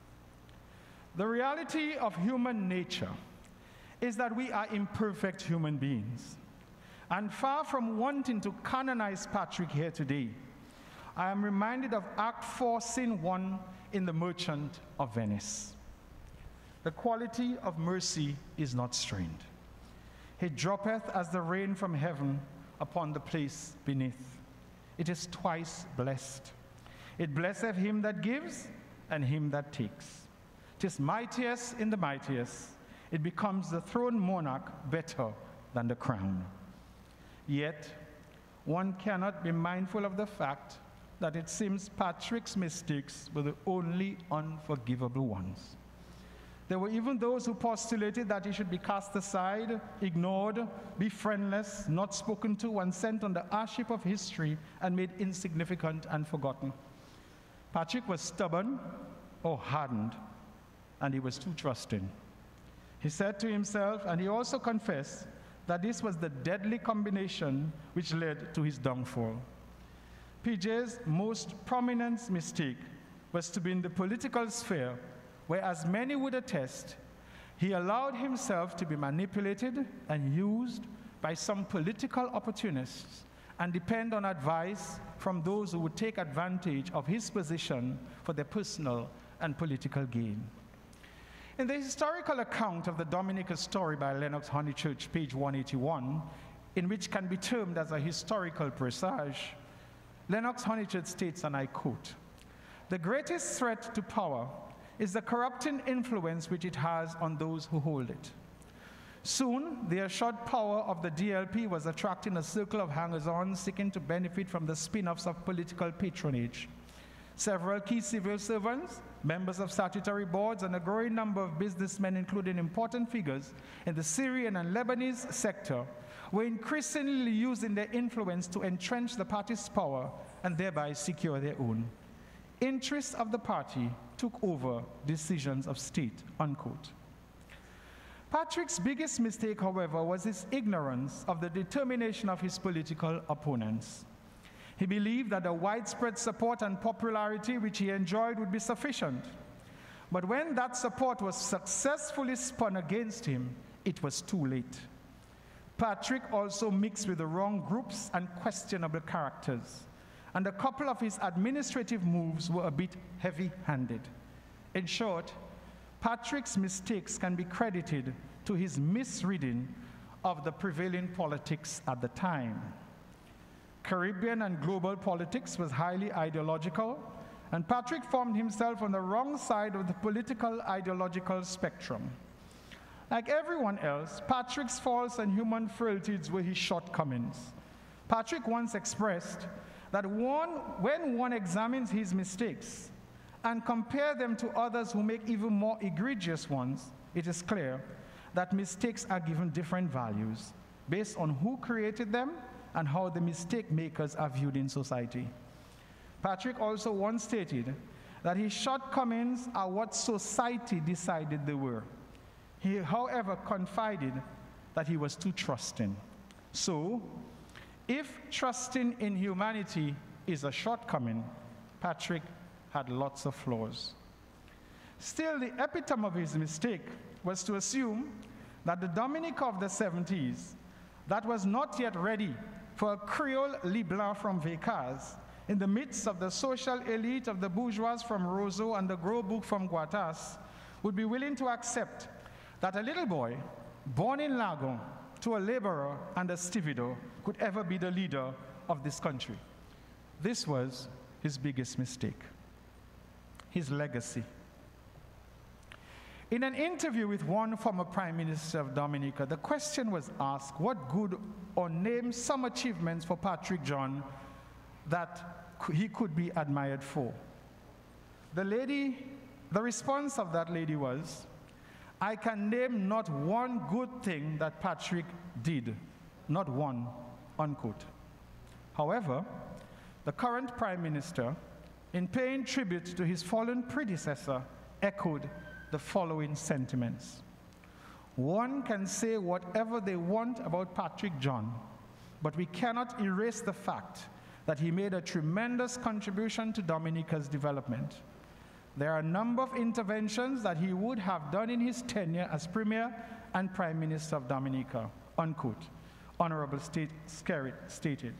E: The reality of human nature is that we are imperfect human beings. And far from wanting to canonize Patrick here today, I am reminded of Act four, Scene one in The Merchant of Venice. The quality of mercy is not strained. It droppeth as the rain from heaven upon the place beneath. It is twice blessed. It blesseth him that gives and him that takes. It is mightiest in the mightiest. It becomes the throned monarch better than the crown. Yet, one cannot be mindful of the fact that it seems Patrick's mistakes were the only unforgivable ones. There were even those who postulated that he should be cast aside, ignored, be friendless, not spoken to, and sent on the ash heap of history and made insignificant and forgotten. Patrick was stubborn or hardened, and he was too trusting. He said to himself, and he also confessed, that this was the deadly combination which led to his downfall. P J's most prominent mistake was to be in the political sphere, where, as many would attest, he allowed himself to be manipulated and used by some political opportunists and depend on advice from those who would take advantage of his position for their personal and political gain. In the historical account of the Dominica story by Lennox Honeychurch, page one eighty-one, in which can be termed as a historical presage, Lennox Honeychurch states, and I quote, "The greatest threat to power is the corrupting influence which it has on those who hold it. Soon, the assured power of the D L P was attracting a circle of hangers-on seeking to benefit from the spin-offs of political patronage. Several key civil servants, members of statutory boards, and a growing number of businessmen, including important figures in the Syrian and Lebanese sector, were increasingly using their influence to entrench the party's power and thereby secure their own. interests of the party took over decisions of state, unquote. Patrick's biggest mistake, however, was his ignorance of the determination of his political opponents. He believed that the widespread support and popularity which he enjoyed would be sufficient. But when that support was successfully spun against him, it was too late. Patrick also mixed with the wrong groups and questionable characters, and a couple of his administrative moves were a bit heavy-handed. In short, Patrick's mistakes can be credited to his misreading of the prevailing politics at the time. Caribbean and global politics was highly ideological, and Patrick found himself on the wrong side of the political ideological spectrum. Like everyone else, Patrick's faults and human frailties were his shortcomings. Patrick once expressed that one, when one examines his mistakes and compare them to others who make even more egregious ones, it is clear that mistakes are given different values based on who created them and how the mistake makers are viewed in society. Patrick also once stated that his shortcomings are what society decided they were. He, however, confided that he was too trusting. So, if trusting in humanity is a shortcoming, Patrick had lots of flaws. Still, the epitome of his mistake was to assume that the Dominica of the seventies, that was not yet ready for a Creole Liblan from Vecaz, in the midst of the social elite of the bourgeois from Roseau and the Gros Bouc from Guatas, would be willing to accept that a little boy born in Lagon to a laborer and a stevedore could ever be the leader of this country. This was his biggest mistake, his legacy. In an interview with one former Prime Minister of Dominica, the question was asked what good or name some achievements for Patrick John that he could be admired for. The lady, the response of that lady was, "I can name not one good thing that Patrick did, not one," unquote. However, the current Prime Minister, in paying tribute to his fallen predecessor, echoed the following sentiments. One can say whatever they want about Patrick John, but we cannot erase the fact that he made a tremendous contribution to Dominica's development. There are a number of interventions that he would have done in his tenure as Premier and Prime Minister of Dominica, unquote, Honorable State Skerritt stated.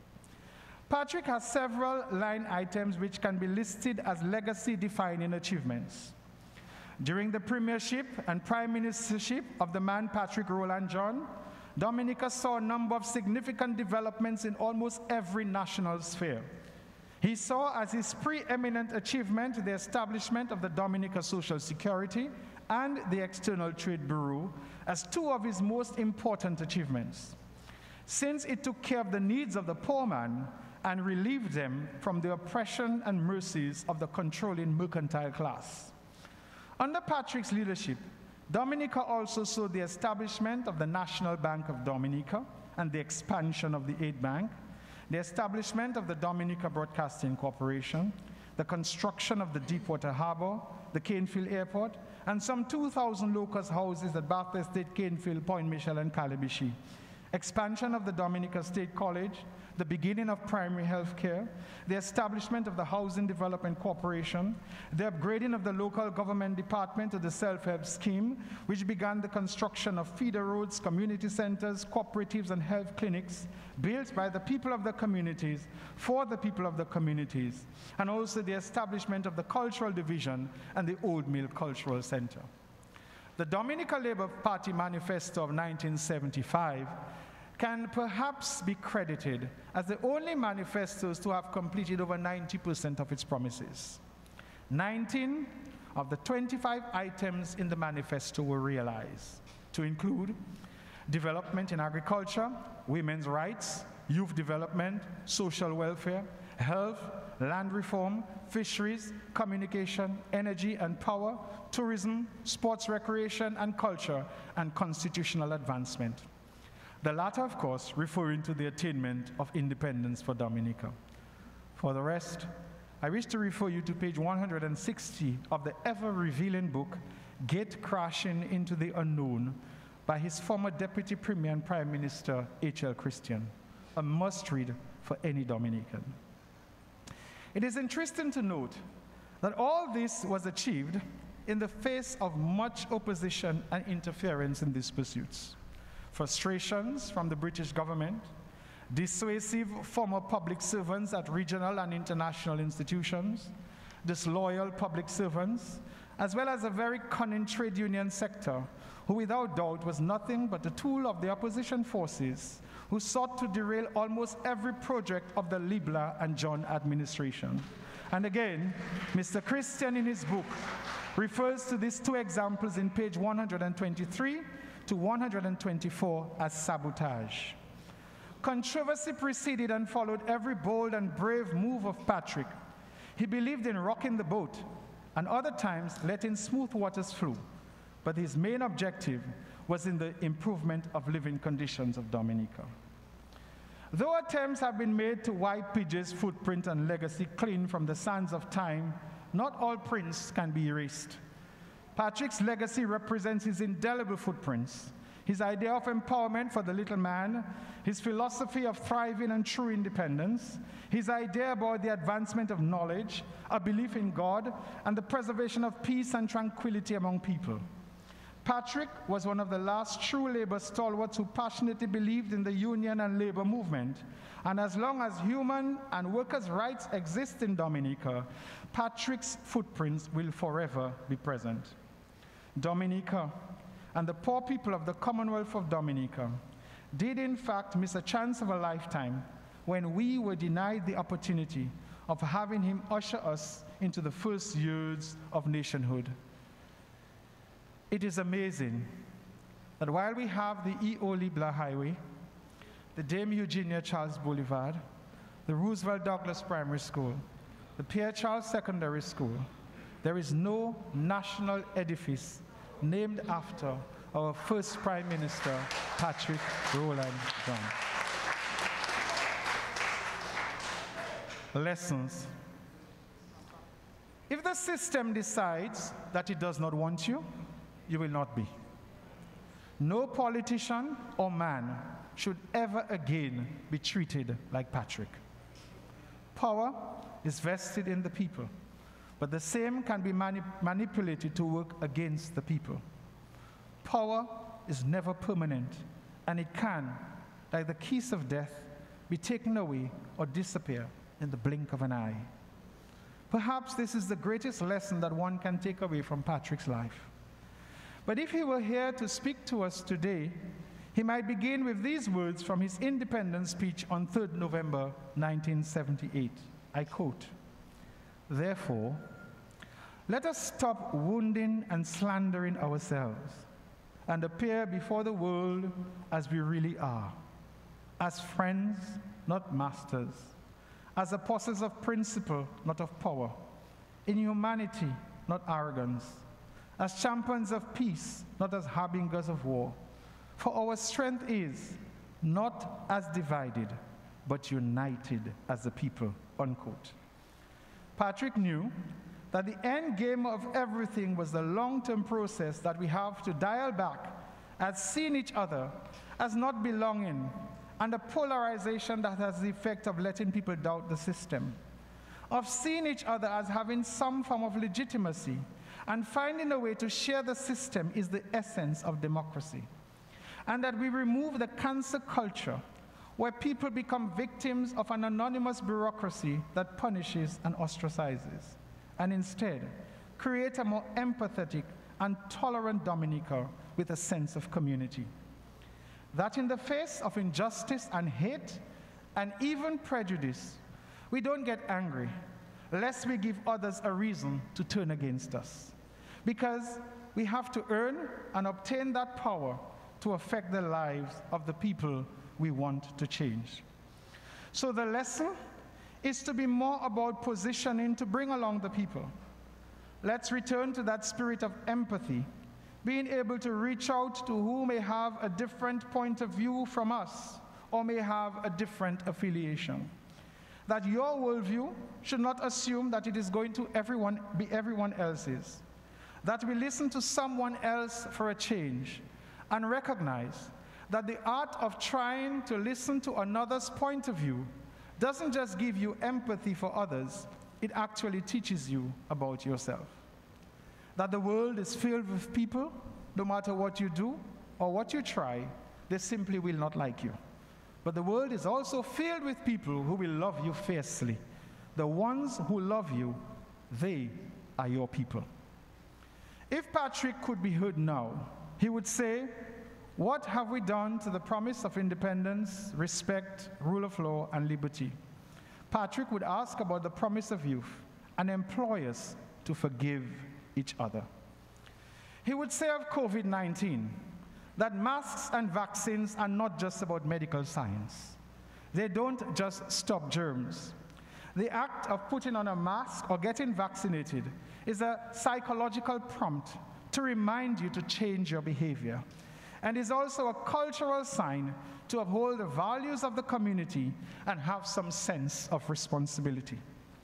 E: Patrick has several line items which can be listed as legacy-defining achievements. During the premiership and prime ministership of the man Patrick Roland John, Dominica saw a number of significant developments in almost every national sphere. He saw as his preeminent achievement the establishment of the Dominica Social Security and the External Trade Bureau as two of his most important achievements, since it took care of the needs of the poor man and relieved them from the oppression and mercies of the controlling mercantile class. Under Patrick's leadership, Dominica also saw the establishment of the National Bank of Dominica and the expansion of the Aid Bank, the establishment of the Dominica Broadcasting Corporation, the construction of the Deepwater Harbor, the Canefield Airport, and some two thousand locust houses at Bath Estate, Canefield, Point Michel, and Calabishi, expansion of the Dominica State College, the beginning of primary health care, the establishment of the Housing Development Corporation, the upgrading of the local government department to the self-help scheme, which began the construction of feeder roads, community centers, cooperatives, and health clinics built by the people of the communities for the people of the communities, and also the establishment of the Cultural Division and the Old Mill Cultural Center. The Dominica Labour Party Manifesto of nineteen seventy-five can perhaps be credited as the only manifestos to have completed over ninety percent of its promises. nineteen of the twenty-five items in the manifesto were realized, to include development in agriculture, women's rights, youth development, social welfare, health, land reform, fisheries, communication, energy and power, tourism, sports, recreation and culture, and constitutional advancement. The latter, of course, referring to the attainment of independence for Dominica. For the rest, I wish to refer you to page one hundred sixty of the ever-revealing book, Gate Crashing into the Unknown, by his former Deputy Premier and Prime Minister, H L Christian, a must-read for any Dominican. It is interesting to note that all this was achieved in the face of much opposition and interference in these pursuits. Frustrations from the British government, dissuasive former public servants at regional and international institutions, disloyal public servants, as well as a very cunning trade union sector, who without doubt was nothing but a tool of the opposition forces, who sought to derail almost every project of the Libla and John administration. And again, Mister Christian in his book refers to these two examples in page one hundred twenty-three to one hundred twenty-four as sabotage. Controversy preceded and followed every bold and brave move of Patrick. He believed in rocking the boat, and other times letting smooth waters flow. But his main objective was in the improvement of living conditions of Dominica. Though attempts have been made to wipe P J's footprint and legacy clean from the sands of time, not all prints can be erased. Patrick's legacy represents his indelible footprints, his idea of empowerment for the little man, his philosophy of thriving and true independence, his idea about the advancement of knowledge, a belief in God, and the preservation of peace and tranquility among people. Patrick was one of the last true labor stalwarts who passionately believed in the union and labor movement. And as long as human and workers' rights exist in Dominica, Patrick's footprints will forever be present. Dominica and the poor people of the Commonwealth of Dominica did in fact miss a chance of a lifetime when we were denied the opportunity of having him usher us into the first years of nationhood. It is amazing that while we have the E O Libla Highway, the Dame Eugenia Charles Boulevard, the Roosevelt Douglas Primary School, the Pierre Charles Secondary School, there is no national edifice named after our first Prime Minister, Patrick Roland John. Lessons. If the system decides that it does not want you, you will not be. No politician or man should ever again be treated like Patrick. Power is vested in the people, but the same can be mani- manipulated to work against the people. Power is never permanent, and it can, like the keys of death, be taken away or disappear in the blink of an eye. Perhaps this is the greatest lesson that one can take away from Patrick's life. But if he were here to speak to us today, he might begin with these words from his independence speech on the third of November nineteen seventy-eight. I quote, "Therefore, let us stop wounding and slandering ourselves and appear before the world as we really are, as friends, not masters, as apostles of principle, not of power, in humanity, not arrogance, as champions of peace, not as harbingers of war. For our strength is not as divided, but united as a people," unquote. Patrick knew that the end game of everything was the long-term process that we have to dial back as seeing each other as not belonging, and a polarization that has the effect of letting people doubt the system, of seeing each other as having some form of legitimacy, and finding a way to share the system is the essence of democracy. And that we remove the cancer culture where people become victims of an anonymous bureaucracy that punishes and ostracizes, and instead create a more empathetic and tolerant Dominica with a sense of community. That in the face of injustice and hate and even prejudice, we don't get angry, lest we give others a reason to turn against us. Because we have to earn and obtain that power to affect the lives of the people we want to change. So the lesson is to be more about positioning to bring along the people. Let's return to that spirit of empathy, being able to reach out to who may have a different point of view from us or may have a different affiliation. that your worldview should not assume that it is going to everyone, be everyone else's, that we listen to someone else for a change and recognize that the art of trying to listen to another's point of view doesn't just give you empathy for others, it actually teaches you about yourself. That the world is filled with people, no matter what you do or what you try, they simply will not like you. But the world is also filled with people who will love you fiercely. The ones who love you, they are your people. If Patrick could be heard now, he would say, what have we done to the promise of independence, respect, rule of law, and liberty? Patrick would ask about the promise of youth and employ us to forgive each other. He would say of COVID nineteen that masks and vaccines are not just about medical science. They don't just stop germs. The act of putting on a mask or getting vaccinated is a psychological prompt to remind you to change your behavior, and is also a cultural sign to uphold the values of the community and have some sense of responsibility.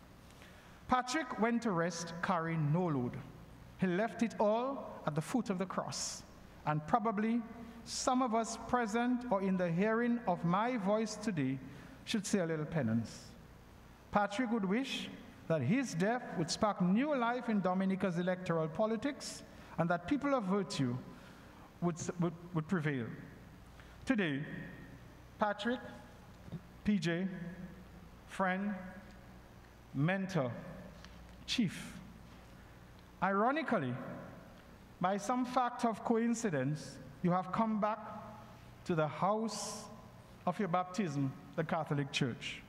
E: Patrick went to rest carrying no load. He left it all at the foot of the cross. And probably some of us present or in the hearing of my voice today should say a little penance. Patrick would wish that his death would spark new life in Dominica's electoral politics and that people of virtue would, would, would prevail. Today, Patrick, P J, friend, mentor, chief, ironically, by some fact of coincidence, you have come back to the house of your baptism, the Catholic Church,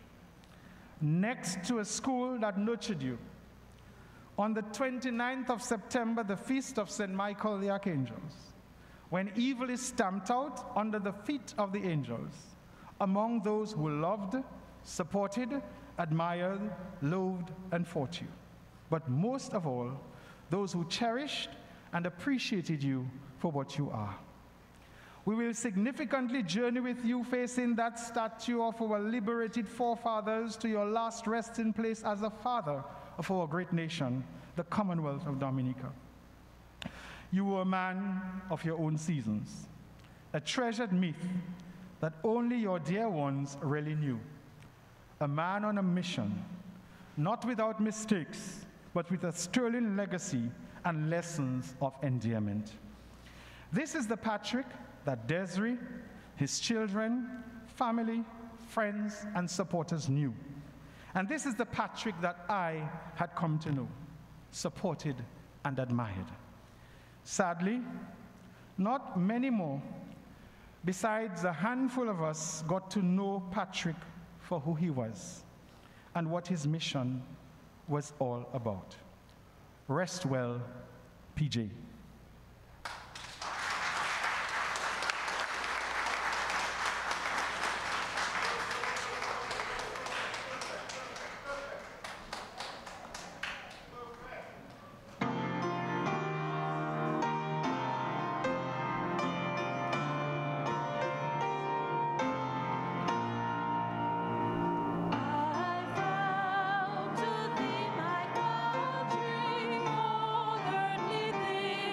E: next to a school that nurtured you. On the twenty-ninth of September, the feast of Saint Michael the Archangel, when evil is stamped out under the feet of the angels, among those who loved, supported, admired, loathed, and fought you. But most of all, those who cherished and appreciated you for what you are. We will significantly journey with you facing that statue of our liberated forefathers to your last resting place as a father of our great nation, the Commonwealth of Dominica. You were a man of your own seasons, a treasured myth that only your dear ones really knew. A man on a mission, not without mistakes, but with a sterling legacy and lessons of endearment. This is the Patrick that Desiree, his children, family, friends, and supporters knew. And this is the Patrick that I had come to know, supported, and admired. Sadly, not many more, besides a handful of us, got to know Patrick for who he was and what his mission was all about. Rest well, P J.
F: I vow to thee, my country, all earthly things.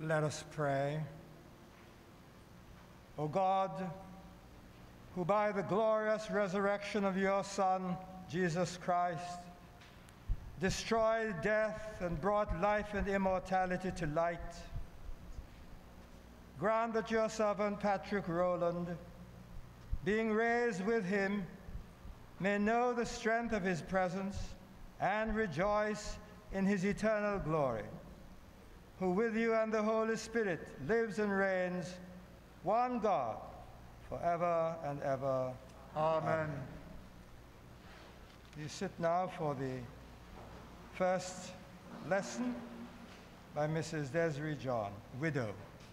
C: Let us pray. O God, who by the glorious resurrection of your Son, Jesus Christ, destroyed death and brought life and immortality to light, grant that your servant Patrick Roland, being raised with him, may know the strength of his presence and rejoice in his eternal glory, who with you and the Holy Spirit lives and reigns, one God, forever and ever.
E: Amen.
C: Amen. You sit now for the first lesson by Missus Desiree John, widow.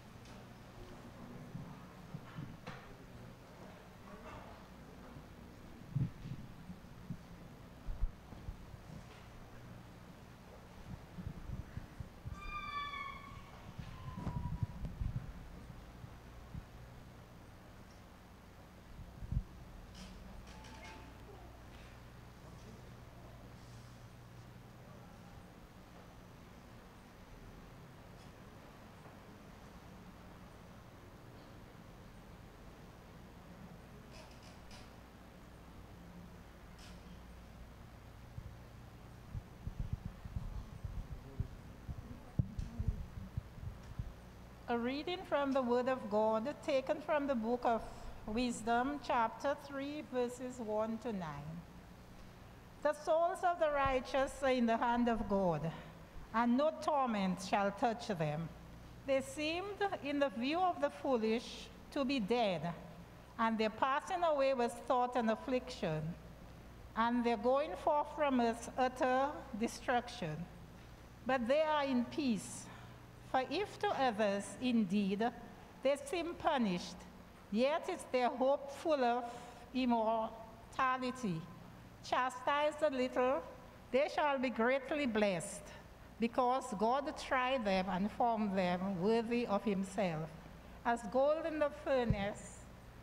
F: A reading from the Word of God taken from the book of Wisdom, chapter three, verses one to nine. The souls of the righteous are in the hand of God, and no torment shall touch them. They seemed, in the view of the foolish, to be dead, and their passing away was thought an affliction, and their going forth from us utter destruction. But they are in peace. For if to others, indeed, they seem punished, yet is their hope full of immortality. Chastised a little, they shall be greatly blessed, because God tried them and formed them worthy of himself. As gold in the furnace,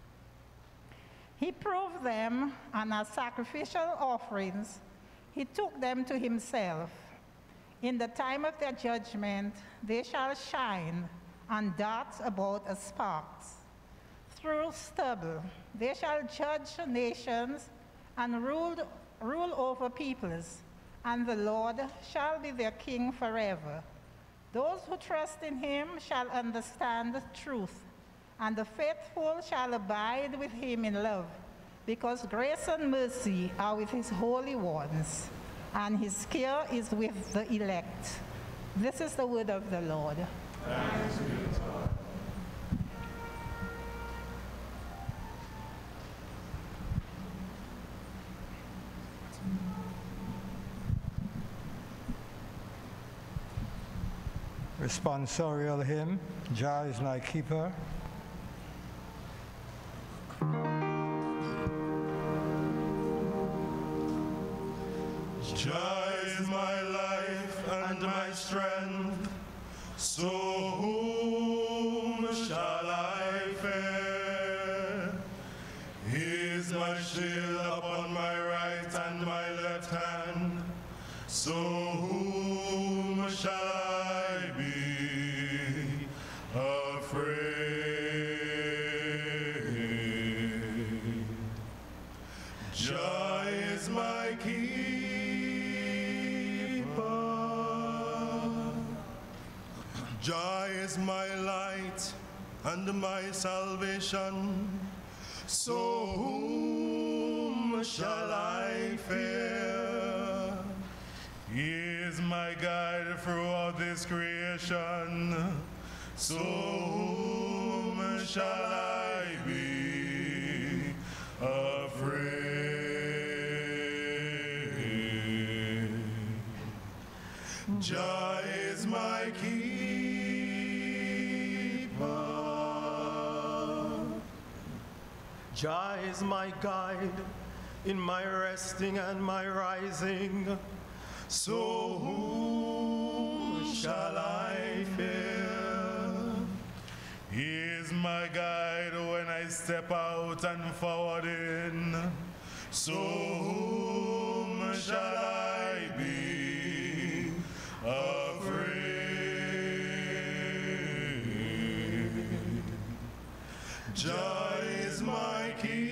F: he proved them, and as sacrificial offerings, he took them to himself. In the time of their judgment, they shall shine and dart about as sparks. Through stubble, they shall judge nations and rule, rule over peoples, and the Lord shall be their king forever. Those who trust in him shall understand the truth, and the faithful shall abide with him in love, because grace and mercy are with his holy ones, and his care is with the elect. This is the word of the Lord.
E: Thanks be to God.
C: Responsorial hymn, Jah is my keeper.
G: Jah is my life and my strength, so whom shall I fear? He is my shield upon my right and my left hand, so whom shall I be afraid? Jah is my keeper. Jah is my light and my salvation, so whom shall I fear? He is my guide throughout this creation, so whom shall I be afraid? Jah is my keeper.
H: Jah is my guide in my resting and my rising, so whom shall I fear?
G: He is my guide when I step out and forward in, so whom shall I be afraid? Joy is my keeper.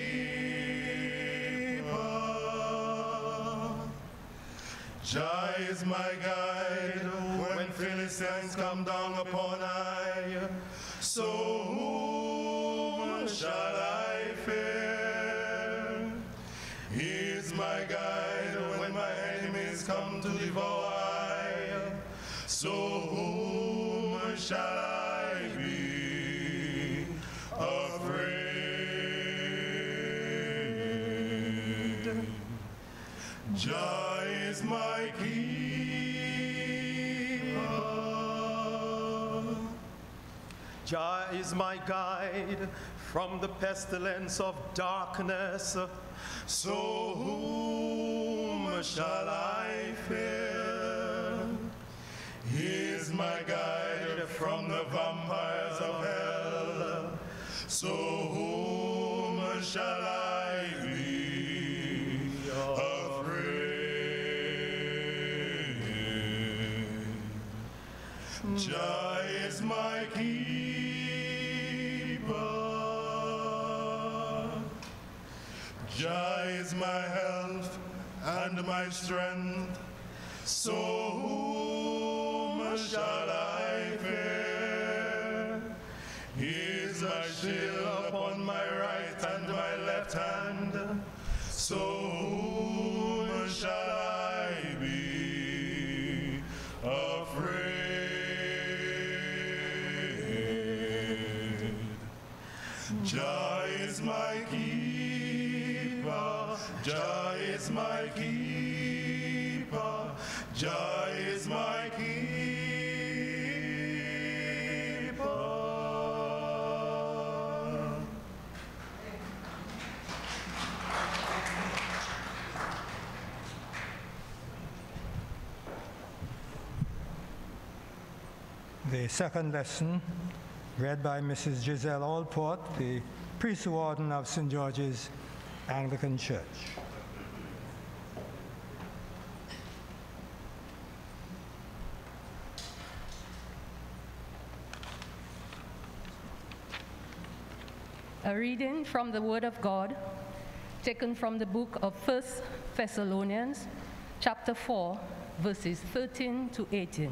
G: Joy is my guide when Philistines come down upon I. So whom shall I fear? He is my guide when my enemies come to devour I. So whom shall I be afraid? Joy is my keeper.
H: Jah is my guide from the pestilence of darkness.
G: So whom shall I fear? He is my guide from the vampires of hell. So whom shall I be afraid? Jah is my keeper. Jah is my health and my strength. So whom shall I fear? He is my shield upon my right and my left hand. So whom shall I be afraid? Jah is my keeper. Jah is my keeper. Jah is my keeper.
C: The second lesson, read by Missus Giselle Allport, the priest warden of Saint George's Anglican Church.
I: A reading from the Word of God, taken from the book of First Thessalonians, chapter four, verses thirteen to eighteen.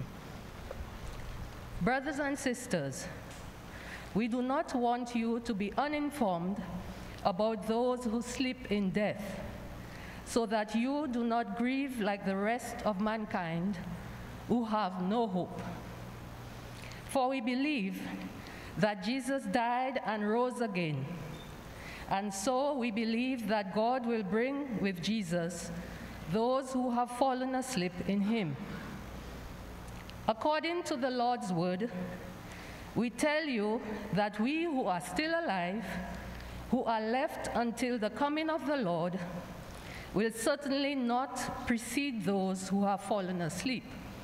I: Brothers and sisters, we do not want you to be uninformed about those who sleep in death, so that you do not grieve like the rest of mankind who have no hope. For we believe that Jesus died and rose again, and so we believe that God will bring with Jesus those who have fallen asleep in him. According to the Lord's word, we tell you that we who are still alive, who are left until the coming of the Lord, will certainly not precede those who have fallen asleep.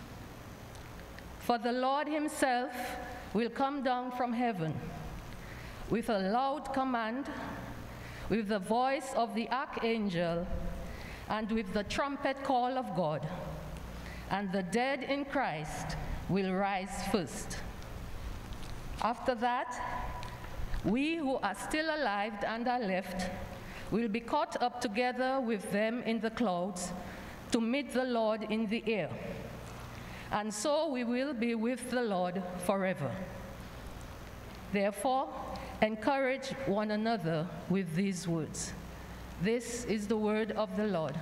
I: For the Lord himself will come down from heaven with a loud command, with the voice of the archangel, and with the trumpet call of God, and the dead in Christ will rise first. After that, we who are still alive and are left will be caught up together with them in the clouds to meet the Lord in the air. And so we will be with the Lord forever. Therefore, encourage one another with these words. This is the word of the Lord.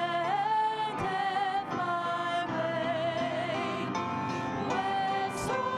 J: So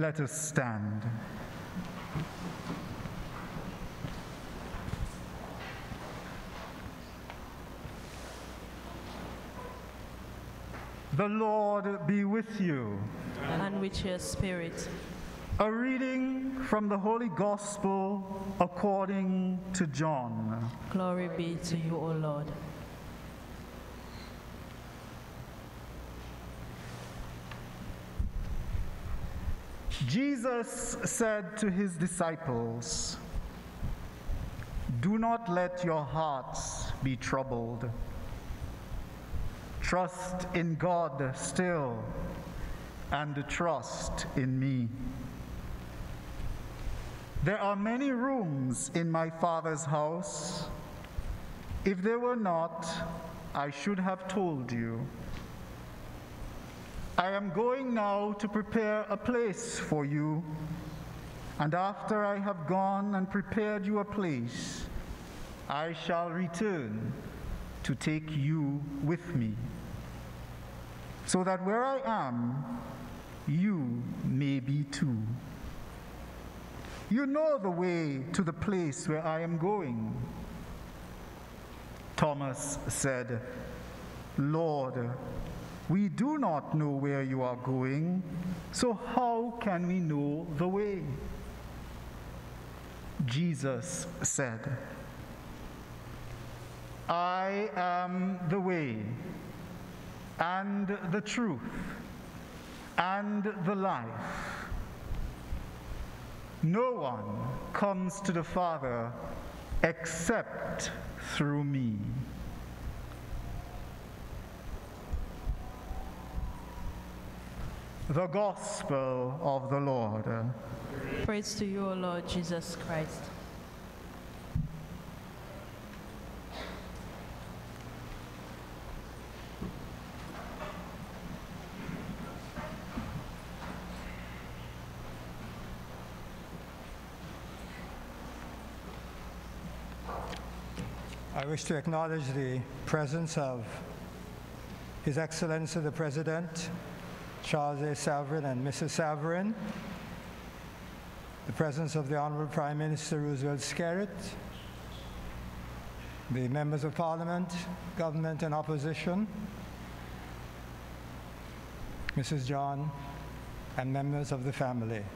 J: Let us stand. The Lord be with you.
K: And with your spirit.
J: A reading from the Holy Gospel according to John.
K: Glory be to you, O Lord.
J: Jesus said to his disciples, "Do not let your hearts be troubled. Trust in God still, and trust in me. There are many rooms in my Father's house. If there were not, I should have told you. I am going now to prepare a place for you, and after I have gone and prepared you a place, I shall return to take you with me, so that where I am, you may be too. You know the way to the place where I am going." Thomas said, "Lord, we do not know where you are going, so how can we know the way?" Jesus said, "I am the way, and the truth, and the life. No one comes to the Father except through me." The Gospel of the Lord.
K: Praise to you, O Lord Jesus Christ.
C: I wish to acknowledge the presence of His Excellency the President, Charles A. Savarin and Missus Savarin, the presence of the Honorable Prime Minister Roosevelt Skerrit, the members of Parliament, government and opposition, Missus John, and members of the family.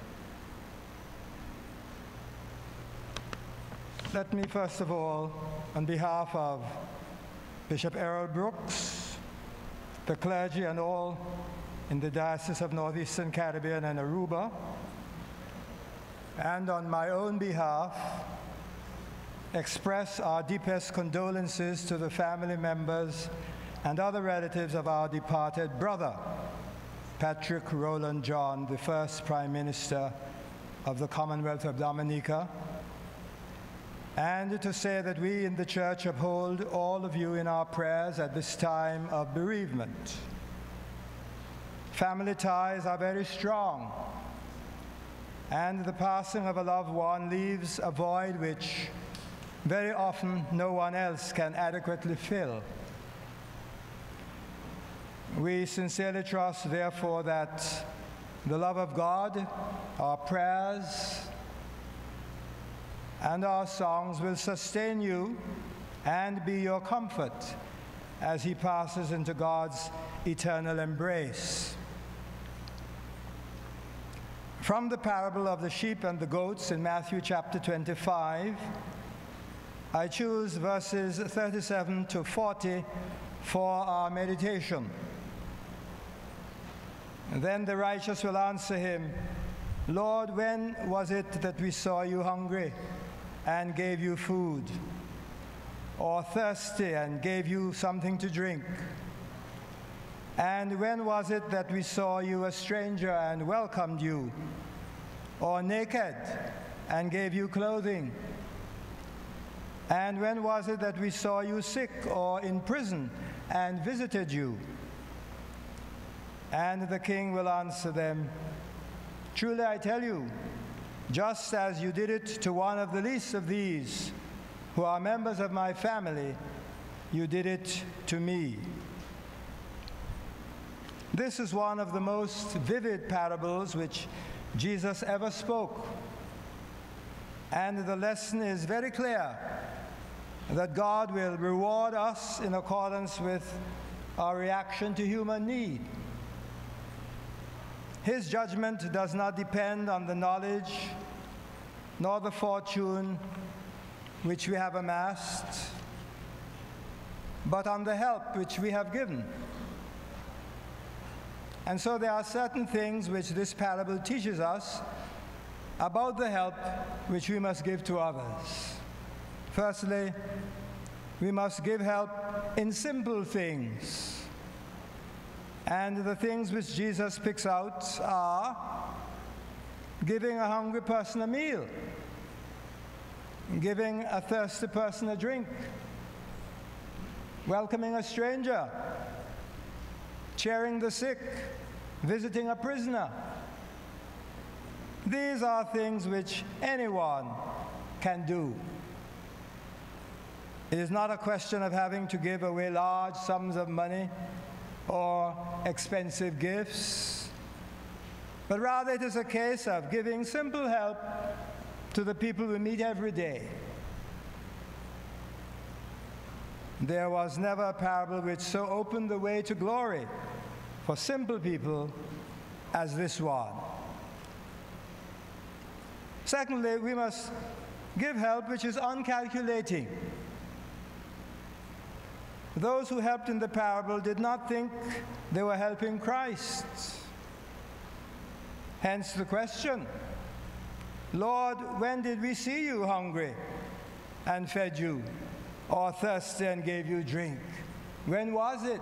C: Let me first of all, on behalf of Bishop Errol Brooks, the clergy and all in the Diocese of Northeastern Caribbean and Aruba, and on my own behalf, express our deepest condolences to the family members and other relatives of our departed brother, Patrick Roland John, the first Prime Minister of the Commonwealth of Dominica, and to say that we in the Church uphold all of you in our prayers at this time of bereavement. Family ties are very strong, and the passing of a loved one leaves a void which very often no one else can adequately fill. We sincerely trust, therefore, that the love of God, our prayers, and our songs will sustain you and be your comfort as he passes into God's eternal embrace. From the parable of the sheep and the goats in Matthew chapter twenty-five, I choose verses thirty-seven to forty for our meditation. And then the righteous will answer him, "Lord, when was it that we saw you hungry and gave you food, or thirsty and gave you something to drink? And when was it that we saw you a stranger and welcomed you, or naked and gave you clothing? And when was it that we saw you sick or in prison and visited you?" And the king will answer them, "Truly I tell you, just as you did it to one of the least of these, who are members of my family, you did it to me." This is one of the most vivid parables which Jesus ever spoke. And the lesson is very clear that God will reward us in accordance with our reaction to human need. His judgment does not depend on the knowledge nor the fortune which we have amassed, but on the help which we have given. And so there are certain things which this parable teaches us about the help which we must give to others. Firstly, we must give help in simple things. And the things which Jesus picks out are giving a hungry person a meal, giving a thirsty person a drink, welcoming a stranger, cheering the sick, visiting a prisoner. These are things which anyone can do. It is not a question of having to give away large sums of money or expensive gifts, but rather it is a case of giving simple help to the people we meet every day. There was never a parable which so opened the way to glory for simple people as this one. Secondly, we must give help which is uncalculating. Those who helped in the parable did not think they were helping Christ. Hence the question, Lord, when did we see you hungry and fed you, or thirsty and gave you drink? When was it?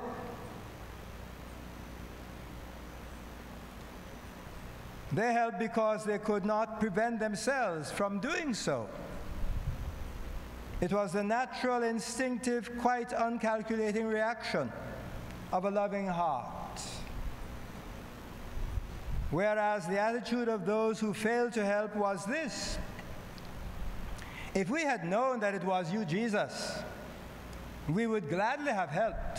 C: They helped because they could not prevent themselves from doing so. It was the natural, instinctive, quite uncalculating reaction of a loving heart. Whereas the attitude of those who failed to help was this: if we had known that it was you, Jesus, we would gladly have helped.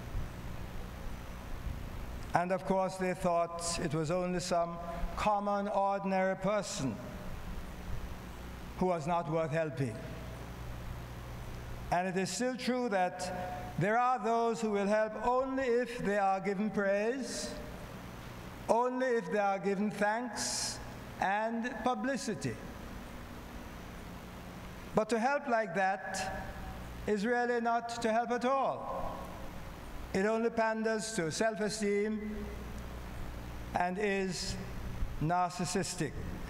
C: And of course they thought it was only some common, ordinary person who was not worth helping. And it is still true that there are those who will help only if they are given praise, only if they are given thanks and publicity. But to help like that is really not to help at all. It only panders to self-esteem and is narcissistic.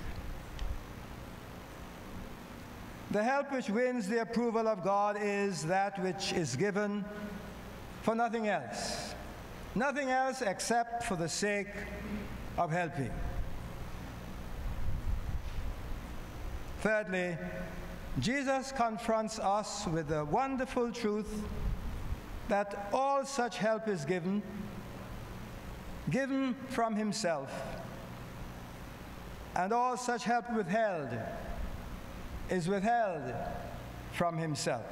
C: The help which wins the approval of God is that which is given for nothing else. Nothing else except for the sake of helping. Thirdly, Jesus confronts us with the wonderful truth that all such help is given, given from himself, and all such help withheld is withheld from himself.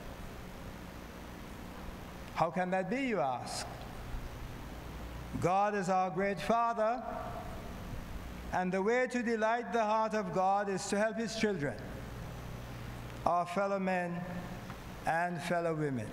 C: How can that be, you ask? God is our great Father, and the way to delight the heart of God is to help his children, our fellow men and fellow women.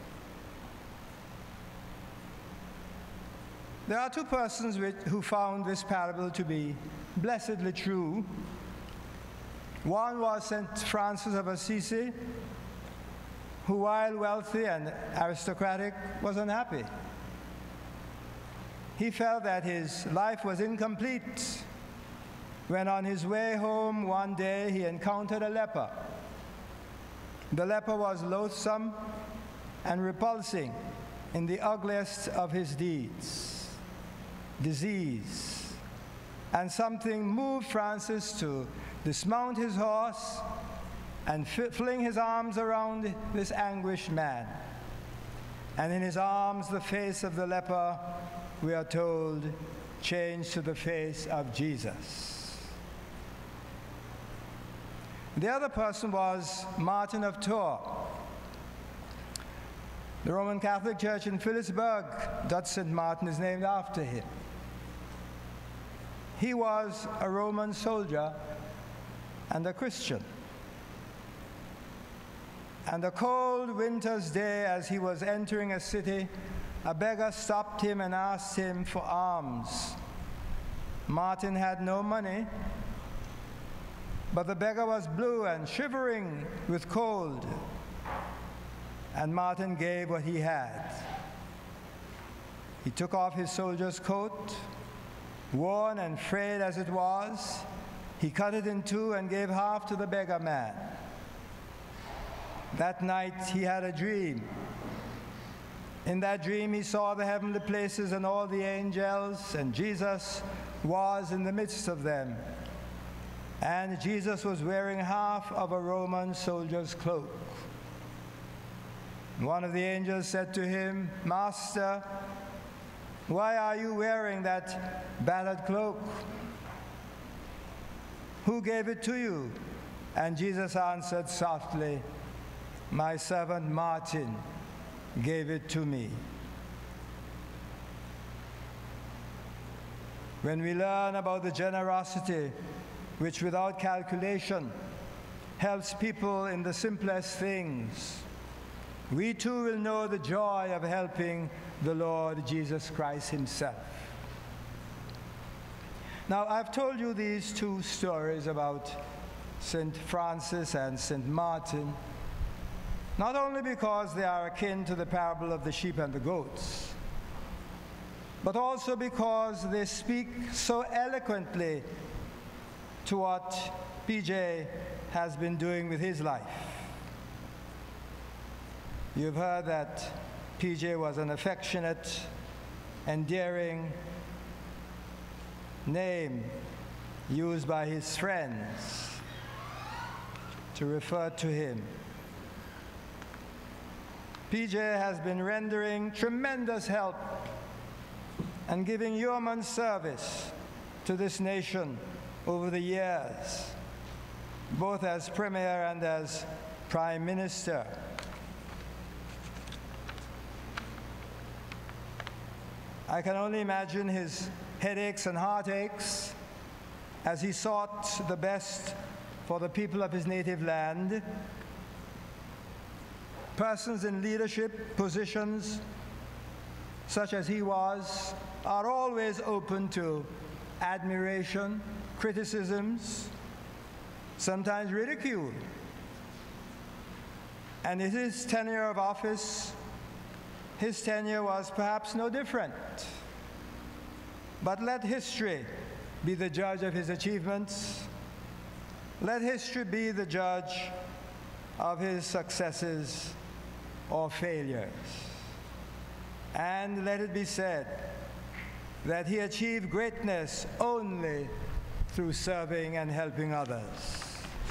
C: There are two persons which, who found this parable to be blessedly true. One was Saint Francis of Assisi, who, while wealthy and aristocratic, was unhappy. He felt that his life was incomplete when on his way home one day he encountered a leper. The leper was loathsome and repulsing in the ugliest of his deeds, disease. And something moved Francis to dismount his horse and fling his arms around this anguished man. And in his arms, the face of the leper, we are told, changed to the face of Jesus. The other person was Martin of Tours. The Roman Catholic Church in Philipsburg, Dutch Saint Martin, is named after him. He was a Roman soldier and a Christian. And a cold winter's day, as he was entering a city, a beggar stopped him and asked him for alms. Martin had no money, but the beggar was blue and shivering with cold, and Martin gave what he had. He took off his soldier's coat, worn and frayed as it was. He cut it in two and gave half to the beggar man. That night he had a dream. In that dream he saw the heavenly places and all the angels, and Jesus was in the midst of them. And Jesus was wearing half of a Roman soldier's cloak. One of the angels said to him, "Master, why are you wearing that battered cloak? Who gave it to you?" And Jesus answered softly, "My servant Martin gave it to me." When we learn about the generosity which without calculation helps people in the simplest things, we too will know the joy of helping the Lord Jesus Christ himself. Now, I've told you these two stories about Saint Francis and Saint Martin, not only because they are akin to the parable of the sheep and the goats, but also because they speak so eloquently to what P J has been doing with his life. You've heard that P J was an affectionate, endearing name used by his friends to refer to him. P J has been rendering tremendous help and giving yeoman service to this nation over the years, both as Premier and as Prime Minister. I can only imagine his headaches and heartaches as he sought the best for the people of his native land. Persons in leadership positions, such as he was, are always open to admiration, criticisms, sometimes ridicule. And in his tenure of office, his tenure was perhaps no different. But let history be the judge of his achievements. Let history be the judge of his successes or failures. And let it be said that he achieved greatness only through serving and helping others.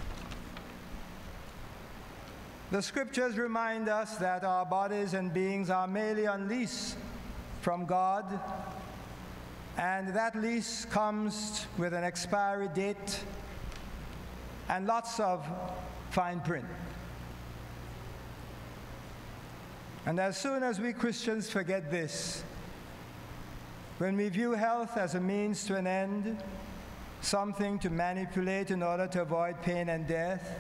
C: The scriptures remind us that our bodies and beings are merely on lease from God, and that lease comes with an expiry date and lots of fine print. And as soon as we Christians forget this, when we view health as a means to an end, something to manipulate in order to avoid pain and death,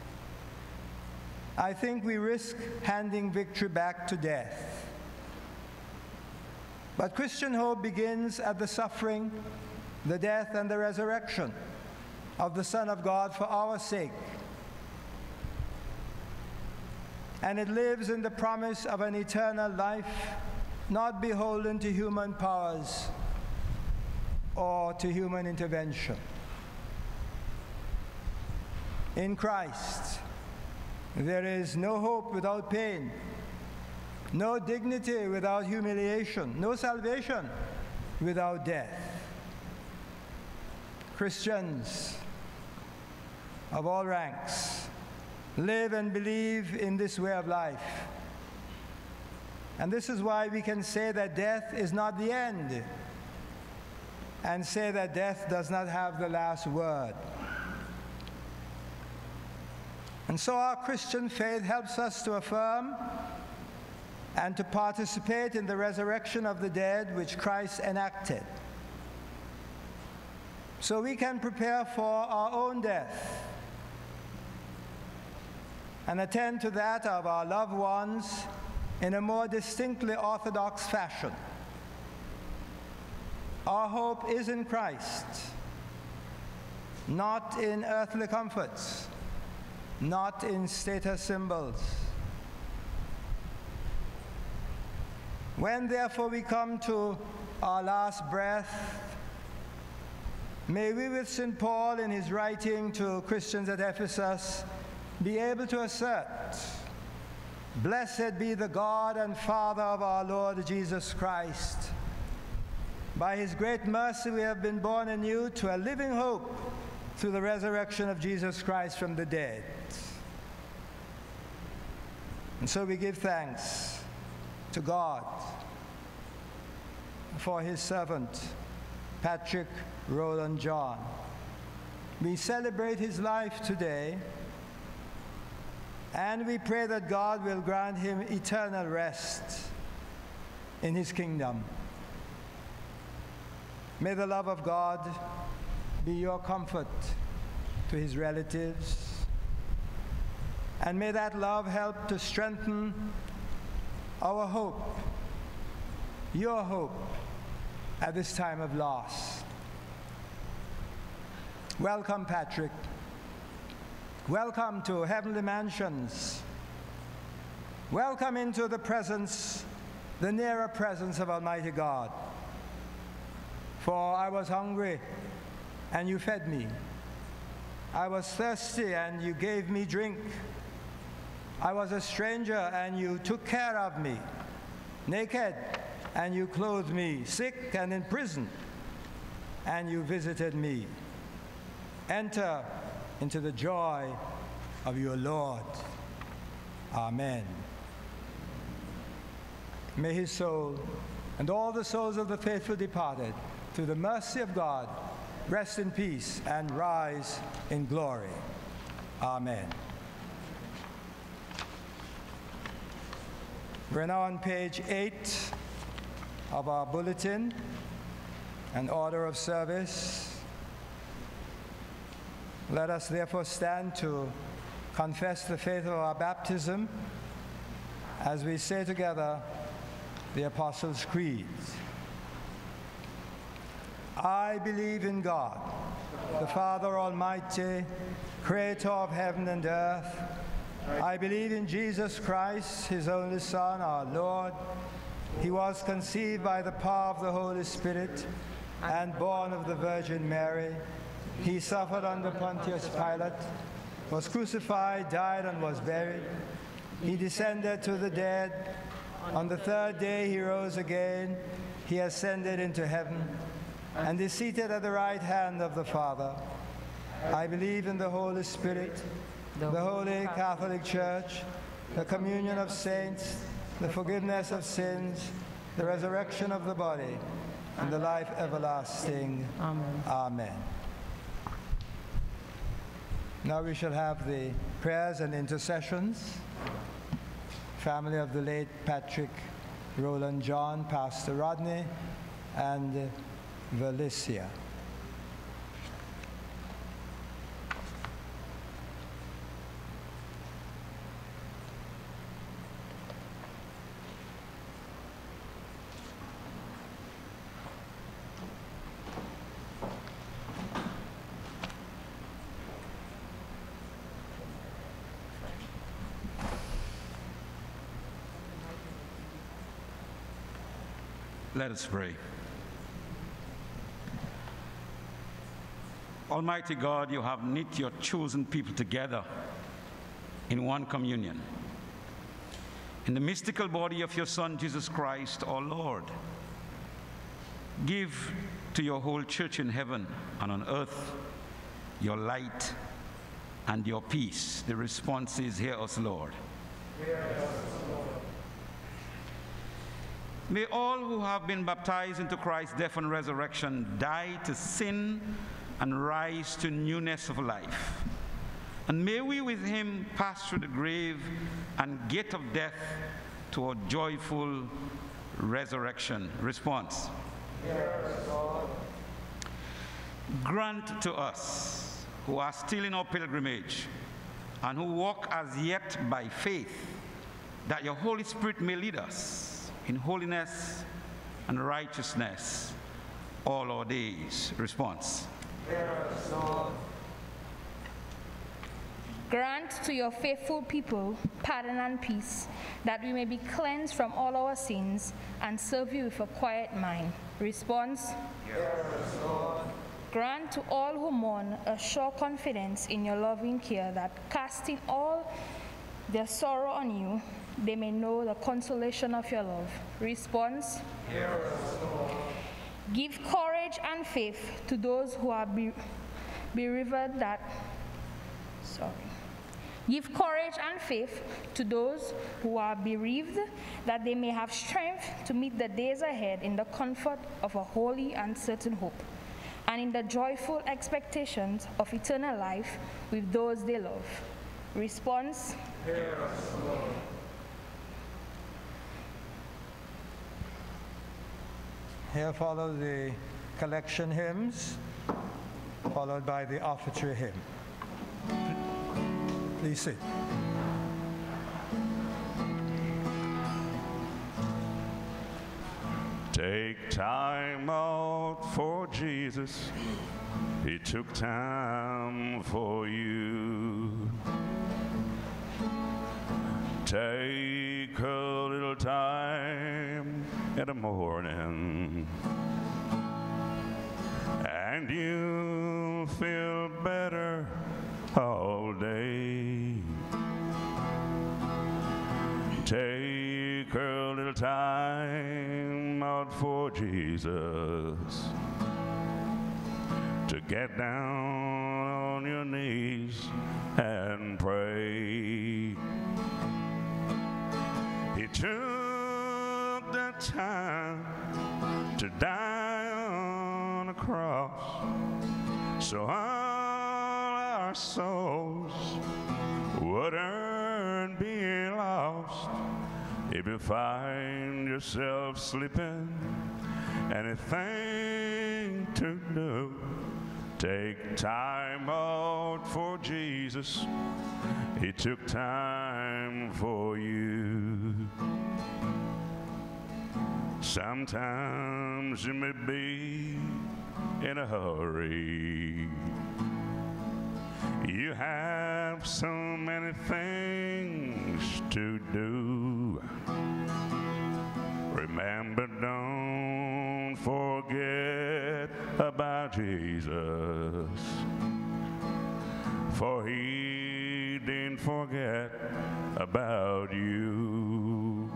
C: I think we risk handing victory back to death. But Christian hope begins at the suffering, the death, and the resurrection of the Son of God for our sake. And it lives in the promise of an eternal life, not beholden to human powers or to human intervention. In Christ, there is no hope without pain, no dignity without humiliation, no salvation without death. Christians of all ranks live and believe in this way of life. And this is why we can say that death is not the end, and say that death does not have the last word. And so our Christian faith helps us to affirm and to participate in the resurrection of the dead which Christ enacted. so we can prepare for our own death and attend to that of our loved ones in a more distinctly orthodox fashion. Our hope is in Christ, not in earthly comforts, not in status symbols. When therefore we come to our last breath, may we with Saint Paul in his writing to Christians at Ephesus be able to assert, "Blessed be the God and Father of our Lord Jesus Christ. By his great mercy we have been born anew to a living hope through the resurrection of Jesus Christ from the dead." And so we give thanks to God for his servant, Patrick Roland John. We celebrate his life today, and we pray that God will grant him eternal rest in his kingdom. May the love of God be your comfort to his relatives, and may that love help to strengthen our hope, your hope, at this time of loss. Welcome, Patrick. Welcome to heavenly mansions. Welcome into the presence, the nearer presence of Almighty God. For I was hungry, and you fed me. I was thirsty, and you gave me drink. I was a stranger, and you took care of me. Naked, and you clothed me. Sick and in prison, and you visited me. Enter into the joy of your Lord. Amen. May his soul and all the souls of the faithful departed, through the mercy of God, rest in peace and rise in glory. Amen. We're now on page eight of our bulletin, an order of service. Let us therefore stand to confess the faith of our baptism as we say together the Apostles' Creed. I believe in God, the Father Almighty, creator of heaven and earth. I believe in Jesus Christ, his only Son, our Lord. He was conceived by the power of the Holy Spirit and born of the Virgin Mary. He suffered under Pontius Pilate, was crucified, died, and was buried. He descended to the dead. On the third day he rose again. He ascended into heaven and is seated at the right hand of the Father. I believe in the Holy Spirit, the Holy Catholic Church, the communion of saints, the forgiveness of sins, the resurrection of the body, and the life everlasting.
K: Amen.
C: Amen. Now we shall have the prayers and intercessions. Family of the late Patrick Roland John, Pastor Rodney, and Valicia.
L: Let us pray. Almighty God, you have knit your chosen people together in one communion. In the mystical body of your Son, Jesus Christ, our Lord, give to your whole church in heaven and on earth your light and your peace. The response is, hear us, Lord. Hear us, Lord. May all who have been baptized into Christ's death and resurrection die to sin and rise to newness of life. And may we with him pass through the grave and gate of death to a joyful resurrection. Response. Yes, Lord. grant to us, who are still in our pilgrimage, and who walk as yet by faith, that your Holy Spirit may lead us in holiness and righteousness all our days. Response.
M: Grant to your faithful people pardon and peace, that we may be cleansed from all our sins and serve you with a quiet mind. Response.
C: Yes, Lord.
M: Grant to all who mourn a sure confidence in your loving care, that casting all their sorrow on you, they may know the consolation of your love. Response.
C: Yes, Lord.
M: Give courage and faith to those who are be bereaved that, sorry. Give courage and faith to those who are bereaved, that they may have strength to meet the days ahead in the comfort of a holy and certain hope, and in the joyful expectations of eternal life with those they love. Response.
C: Hear us, Lord. Here follow the collection hymns, followed by the offertory hymn. Please sit.
G: Take time out for Jesus. He took time for you. Take a little time in the morning, and you'll feel better all day. Take a little time out for Jesus, to get down on your knees and pray. He took the time to die on the cross, so all our souls wouldn't be lost. If you find yourself slipping, anything to do, take time out for Jesus. He took time for you. Sometimes you may be in a hurry. You have so many things to do. Remember, don't forget about Jesus, for he didn't forget about you.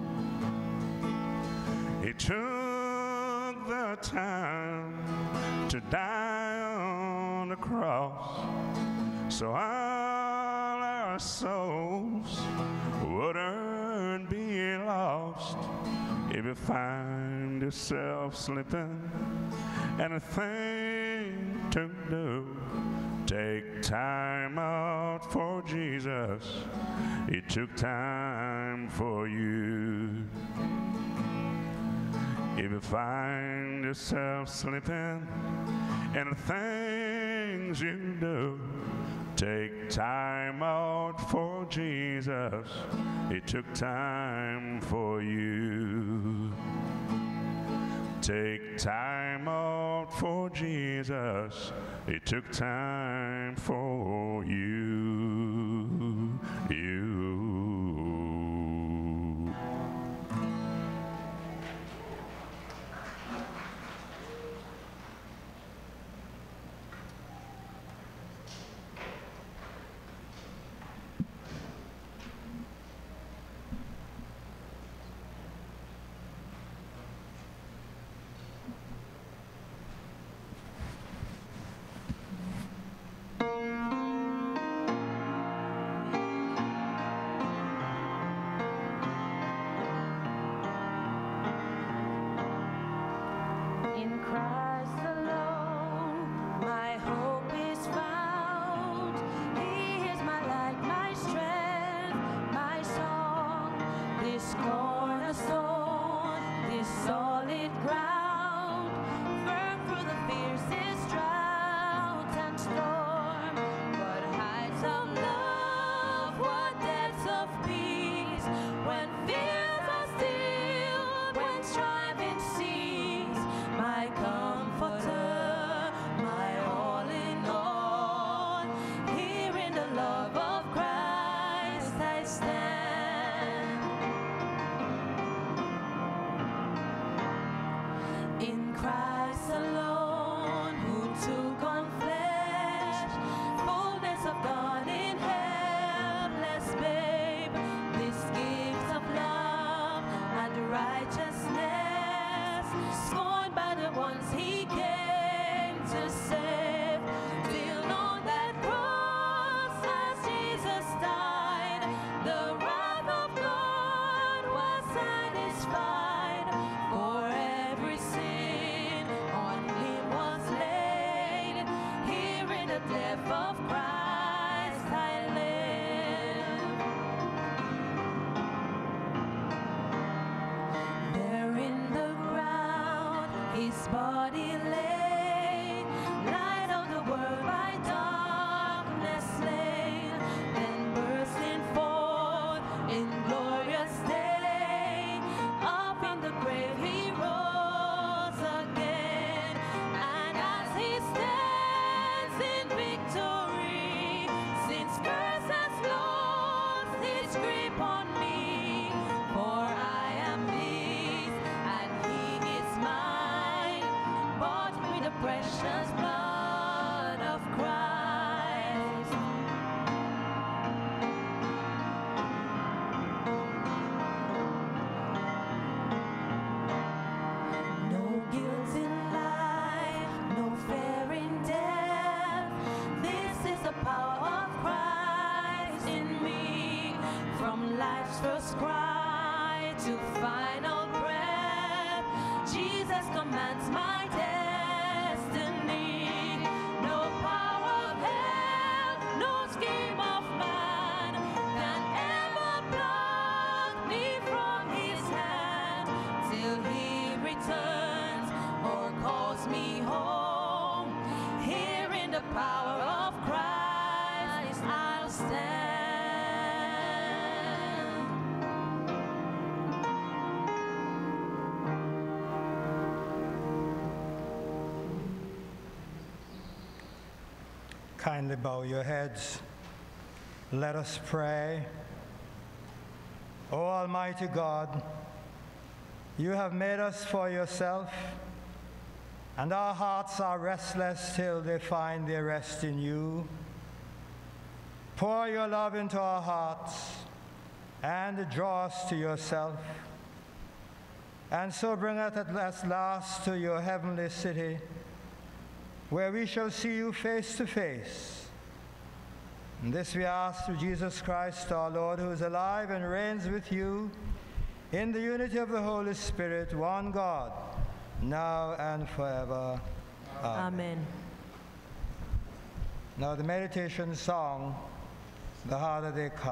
G: He took the time to die on the cross, so all our souls wouldn't be lost. If you find yourself slipping, anything to do, take time out for Jesus. He took time for you. If you find yourself slipping in the things you do, take time out for Jesus. He took time for you. Take time out for Jesus. He took time for you. You.
K: Christ alone, who took on flesh, fullness of God in helpless babe, this gift of love and righteousness, scorned by the ones he came to save, till on that cross as Jesus died, the wrath of God was satisfied. For every sin on him was laid, here in the death of Christ I live. There in the ground his body lay, light of the world by darkness slain, then bursting forth in glorious day, up in the grave he rose again, and as he stands in victory, since curse has lost its grip on me, for I am his and he is mine, bought with the precious blood of Christ. No guilt in life, no fear in death. This is the power of Christ in me. From life's first cry to final breath, Jesus commands my destiny. No power of hell, no scheme of man can ever pluck me from his hand, till he returns or calls me home. Here in the power of Christ I'll stand.
C: Kindly bow your heads. Let us pray. O Almighty God, you have made us for yourself, and our hearts are restless till they find their rest in you. Pour your love into our hearts and draw us to yourself, and so bring us at last to your heavenly city, where we shall see you face to face. And this we ask through Jesus Christ, our Lord, who is alive and reigns with you in the unity of the Holy Spirit, one God, now and forever. Amen.
K: Amen.
C: Now the meditation song, The Harder They Come.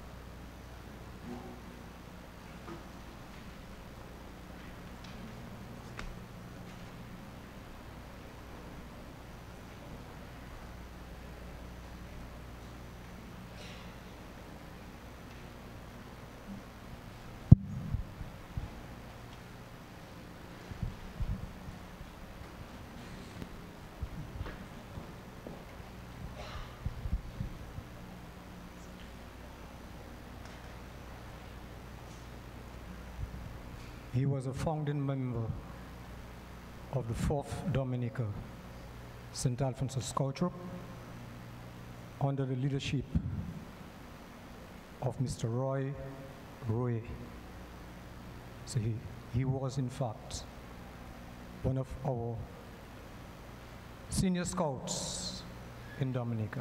N: He was a founding member of the Fourth Dominica, Saint Alphonsus Scout under the leadership of Mister Roy Roy. So he, he was, in fact, one of our senior scouts in Dominica.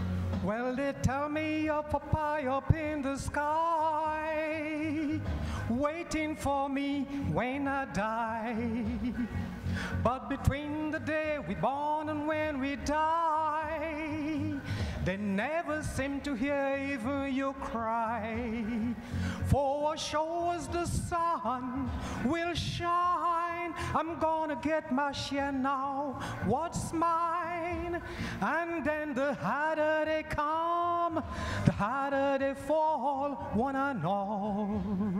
O: Well, they tell me you're Popeye up in the sky.
N: waiting for me when I die. But between the day we born and when we die, they never seem to hear even your cry. For show us the sun will shine. I'm gonna get my share now, what's mine? And then the harder they come, the harder they fall, wanna know.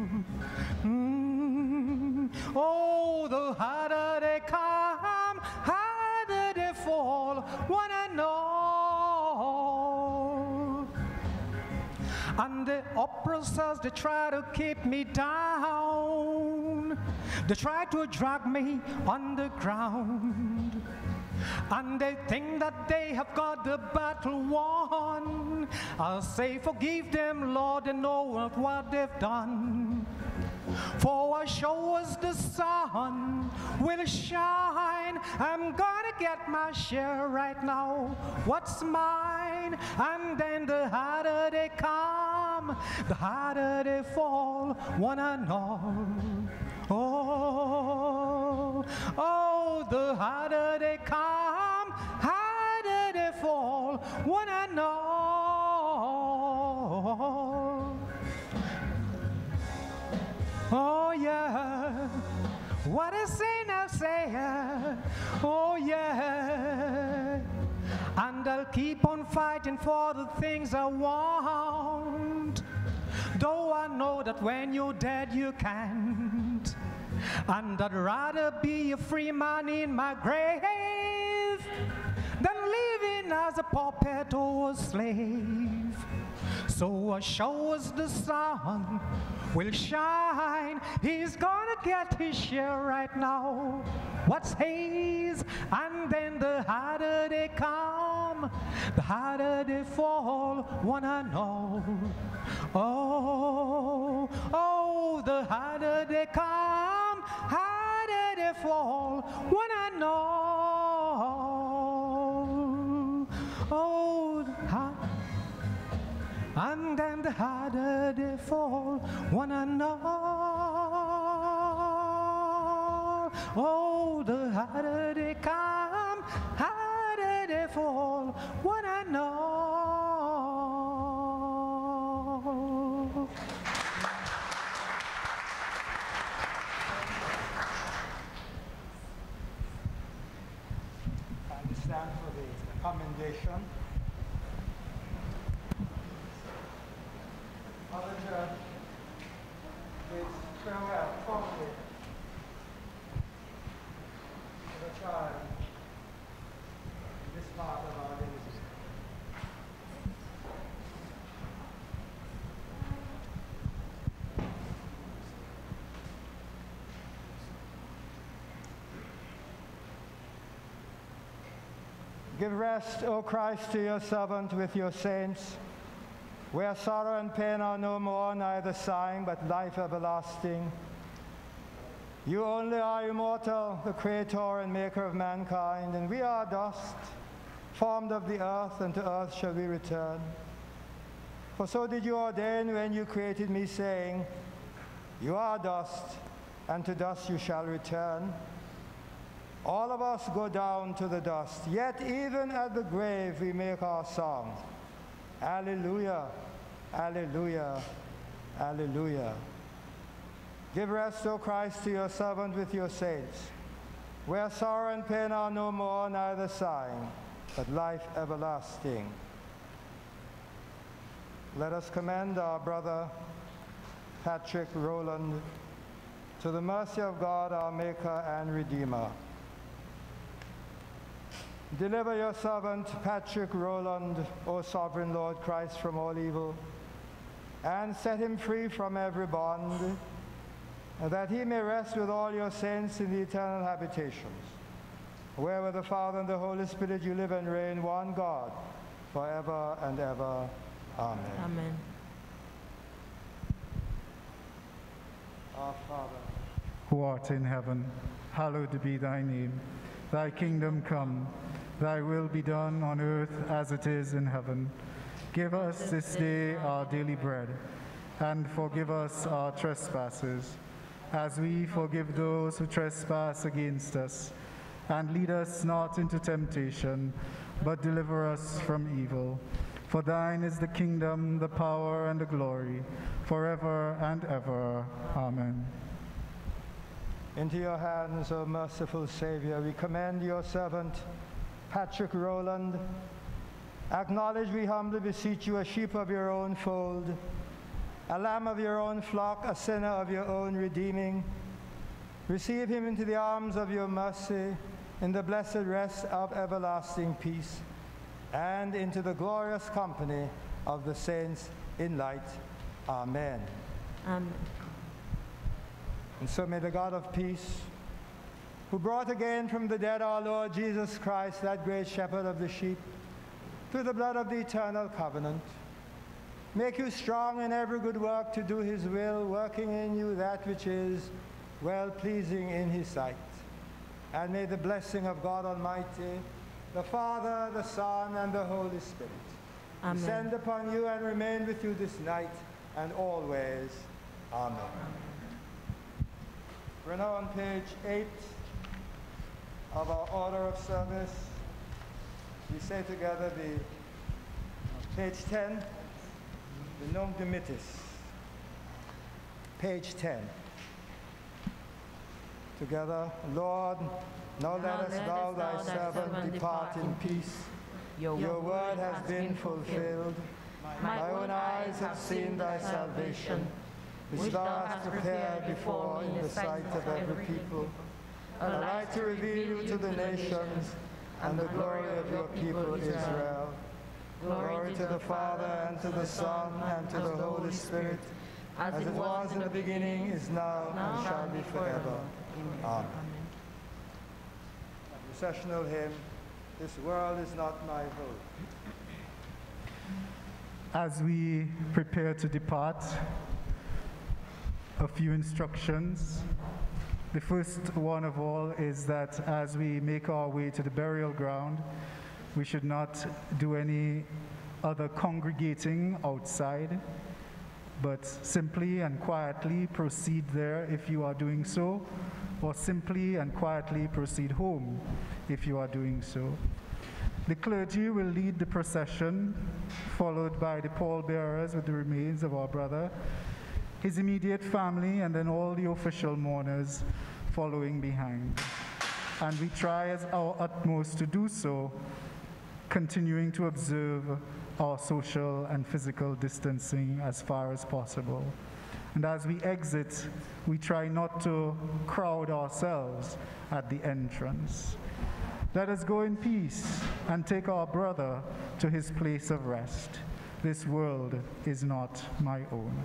N: Mm. Oh, the harder they come, harder they fall, wanna know. And the oppressors, they try to keep me down. They try to drag me underground. And they think that they have got the battle won. I'll say, forgive them, Lord, they know what they've done. For show us the sun will shine. I'm gonna get my share right now, what's mine? And then the harder they come, the harder they fall, wanna know. Oh, oh, the harder they come, harder they fall, wanna know. Oh yeah, what I say now say, oh yeah. And I'll keep on fighting for the things I want, though I know that when you're dead you can't. And I'd rather be a free man in my grave than living as a puppet or a slave. So show us the sun will shine. He's gonna get his share right now, what's his? And then the harder they come, the harder they fall, wanna know. Oh, oh, the harder they come, harder they fall, wanna know. Oh, the harder. And then the harder they fall, wanna know. Oh, the harder they come, harder they fall, wanna know.
C: And stand for the commendation. Mother Church, please farewell formally to the child in this part of our days. Give rest, O Christ, to your servant with your saints, where sorrow and pain are no more, neither sighing, but life everlasting. You only are immortal, the creator and maker of mankind, and we are dust, formed of the earth, and to earth shall we return. For so did you ordain when you created me, saying, you are dust, and to dust you shall return. All of us go down to the dust, yet even at the grave we make our song. Alleluia, alleluia, alleluia. Give rest, O Christ, to your servant with your saints, where sorrow and pain are no more, neither sighing, but life everlasting. Let us commend our brother Patrick Roland to the mercy of God, our Maker and Redeemer. Deliver your servant Patrick Roland, O sovereign Lord Christ, from all evil, and set him free from every bond, and that he may rest with all your saints in the eternal habitations, where with the Father and the Holy Spirit you live and reign, one God, forever and ever. Amen.
K: Amen.
C: Our Father,
J: who art in heaven, hallowed be thy name. Thy kingdom come, thy will be done on earth as it is in heaven. Give us this day our daily bread, and forgive us our trespasses, as we forgive those who trespass against us. And lead us not into temptation, but deliver us from evil. For thine is the kingdom, the power, and the glory, forever and ever. Amen.
C: Into your hands, O merciful Savior, we commend your servant, Patrick Roland. Acknowledge, we humbly beseech you, a sheep of your own fold, a lamb of your own flock, a sinner of your own redeeming. Receive him into the arms of your mercy, in the blessed rest of everlasting peace, and into the glorious company of the saints in light. Amen.
K: Amen.
C: And so may the God of peace, who brought again from the dead our Lord Jesus Christ, that great shepherd of the sheep, through the blood of the eternal covenant, make you strong in every good work to do his will, working in you that which is well-pleasing in his sight. And may the blessing of God Almighty, the Father, the Son, and the Holy Spirit
K: Amen.
C: Descend upon you and remain with you this night and always. Amen. We're now on page eight of our order of service. We say together the page ten, the Nunc Dimittis. Page ten. Together, Lord, now let us thou thy servant depart in peace. Your, Your word has been fulfilled. My own eyes have seen thy salvation, which thou hast prepared before in the sight of every people, a light to reveal you to the nations, and the glory of your people Israel. Glory to the Father, and to the Son, and to the Holy Spirit, as it was in the beginning, is now, and shall be forever. Amen. Processional hymn, This World Is Not My Home.
J: As we prepare to depart, a few instructions. The first one of all is that as we make our way to the burial ground, we should not do any other congregating outside, but simply and quietly proceed there if you are doing so, or simply and quietly proceed home if you are doing so. The clergy will lead the procession, followed by the pallbearers with the remains of our brother, his immediate family, and then all the official mourners following behind. And we try as our utmost to do so, continuing to observe our social and physical distancing as far as possible. And as we exit, we try not to crowd ourselves at the entrance. Let us go in peace and take our brother to his place of rest. This world is not my own.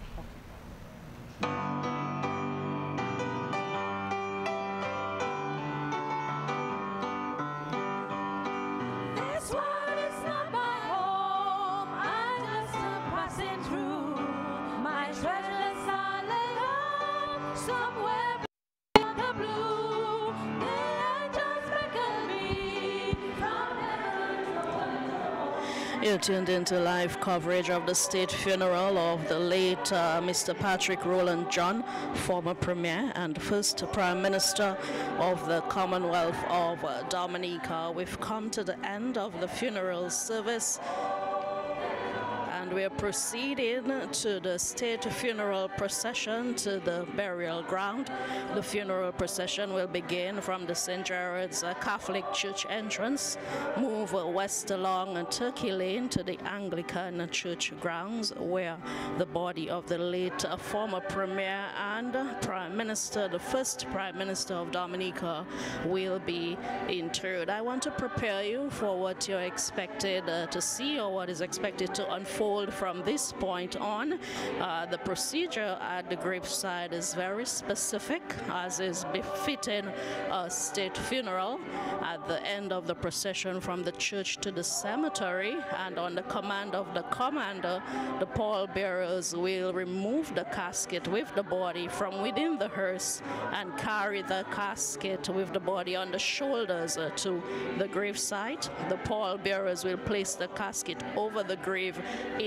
K: This world is not my home, I'm just a passing through. My treasures are laid up somewhere beyond the blue. The angels beckon me from heaven to earth.
B: You're tuned into live coverage of the state funeral of the late uh, Mister Patrick Roland John, former Premier and first Prime Minister of the Commonwealth of uh, Dominica. We've come to the end of the funeral service, and we're proceeding to the state funeral procession to the burial ground. The funeral procession will begin from the Saint Jared's uh, Catholic Church entrance, move uh, west along uh, Turkey Lane to the Anglican Church grounds, where the body of the late uh, former Premier and uh, Prime Minister, the first Prime Minister of Dominica, will be interred. I want to prepare you for what you're expected uh, to see, or what is expected to unfold from this point on. Uh, the procedure at the graveside is very specific, as is befitting a state funeral. At the end of the procession from the church to the cemetery, and on the command of the commander, the pallbearers will remove the casket with the body from within the hearse and carry the casket with the body on the shoulders uh, to the gravesite. The pallbearers will place the casket over the grave in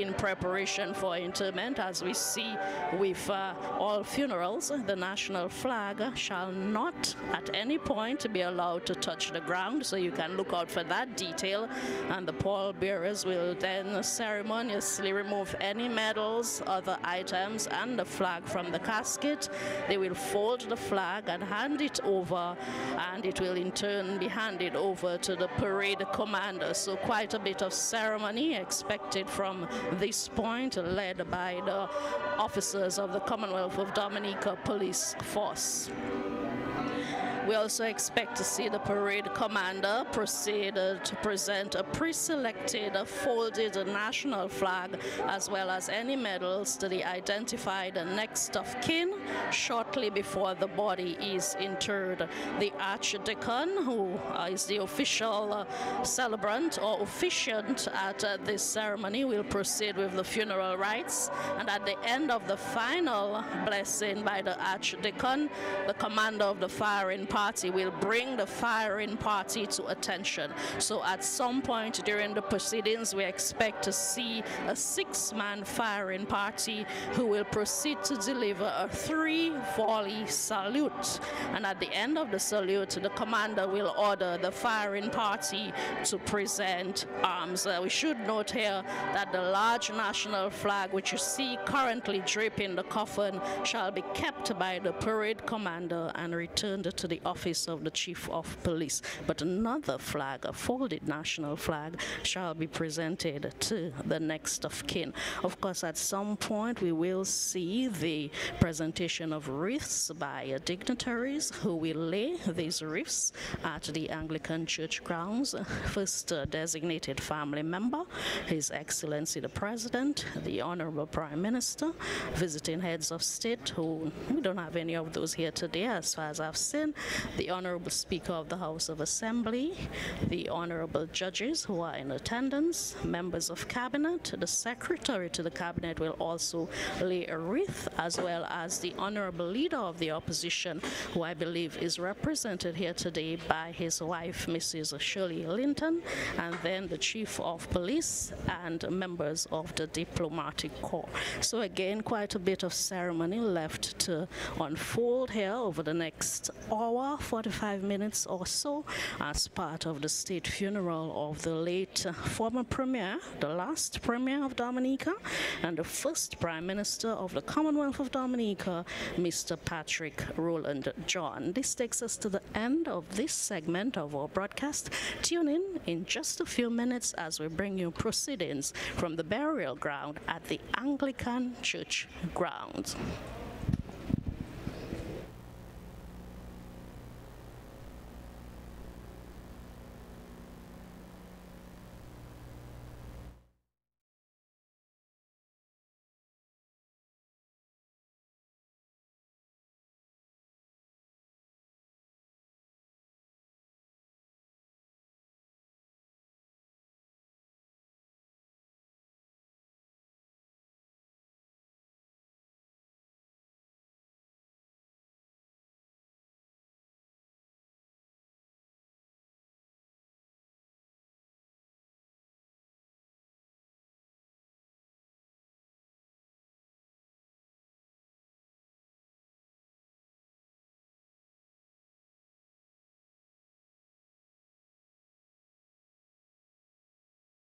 B: in preparation for interment. As we see with uh, all funerals, the national flag shall not at any point be allowed to touch the ground, so you can look out for that detail. And the pallbearers will then ceremoniously remove any medals, other items, and the flag from the casket. They will fold the flag and hand it over, and it will in turn be handed over to the parade commander. So quite a bit of ceremony expected from this point, led by the officers of the Commonwealth of Dominica Police Force. We also expect to see the parade commander proceed uh, to present a pre-selected uh, folded national flag, as well as any medals, to the identified next of kin shortly before the body is interred. The archdeacon, who uh, is the official uh, celebrant or officiant at uh, this ceremony, will proceed with the funeral rites, and at the end of the final blessing by the archdeacon, the commander of the firing party will bring the firing party to attention. So at some point during the proceedings, we expect to see a six-man firing party who will proceed to deliver a three-volley salute. And at the end of the salute, the commander will order the firing party to present arms. Uh, we should note here that the large national flag, which you see currently draping the coffin, shall be kept by the parade commander and returned to the office of the Chief of Police. But another flag, a folded national flag, shall be presented to the next of kin. Of course, at some point we will see the presentation of wreaths by uh, dignitaries who will lay these wreaths at the Anglican Church grounds. First uh, designated family member, His Excellency the President, the Honorable Prime Minister, visiting heads of state, who we don't have any of those here today as far as I've seen, the Honorable Speaker of the House of Assembly, the Honorable Judges who are in attendance, members of Cabinet. The Secretary to the Cabinet will also lay a wreath, as well as the Honorable Leader of the Opposition, who I believe is represented here today by his wife, Missus Shirley Linton, and then the Chief of Police and members of the Diplomatic Corps. So again, quite a bit of ceremony left to unfold here over the next hour, forty-five minutes or so, as part of the state funeral of the late uh, former Premier, the last Premier of Dominica, and the first Prime Minister of the Commonwealth of Dominica, Mister Patrick Roland John. This takes us to the end of this segment of our broadcast. Tune in in just a few minutes as we bring you proceedings from the burial ground at the Anglican Church grounds.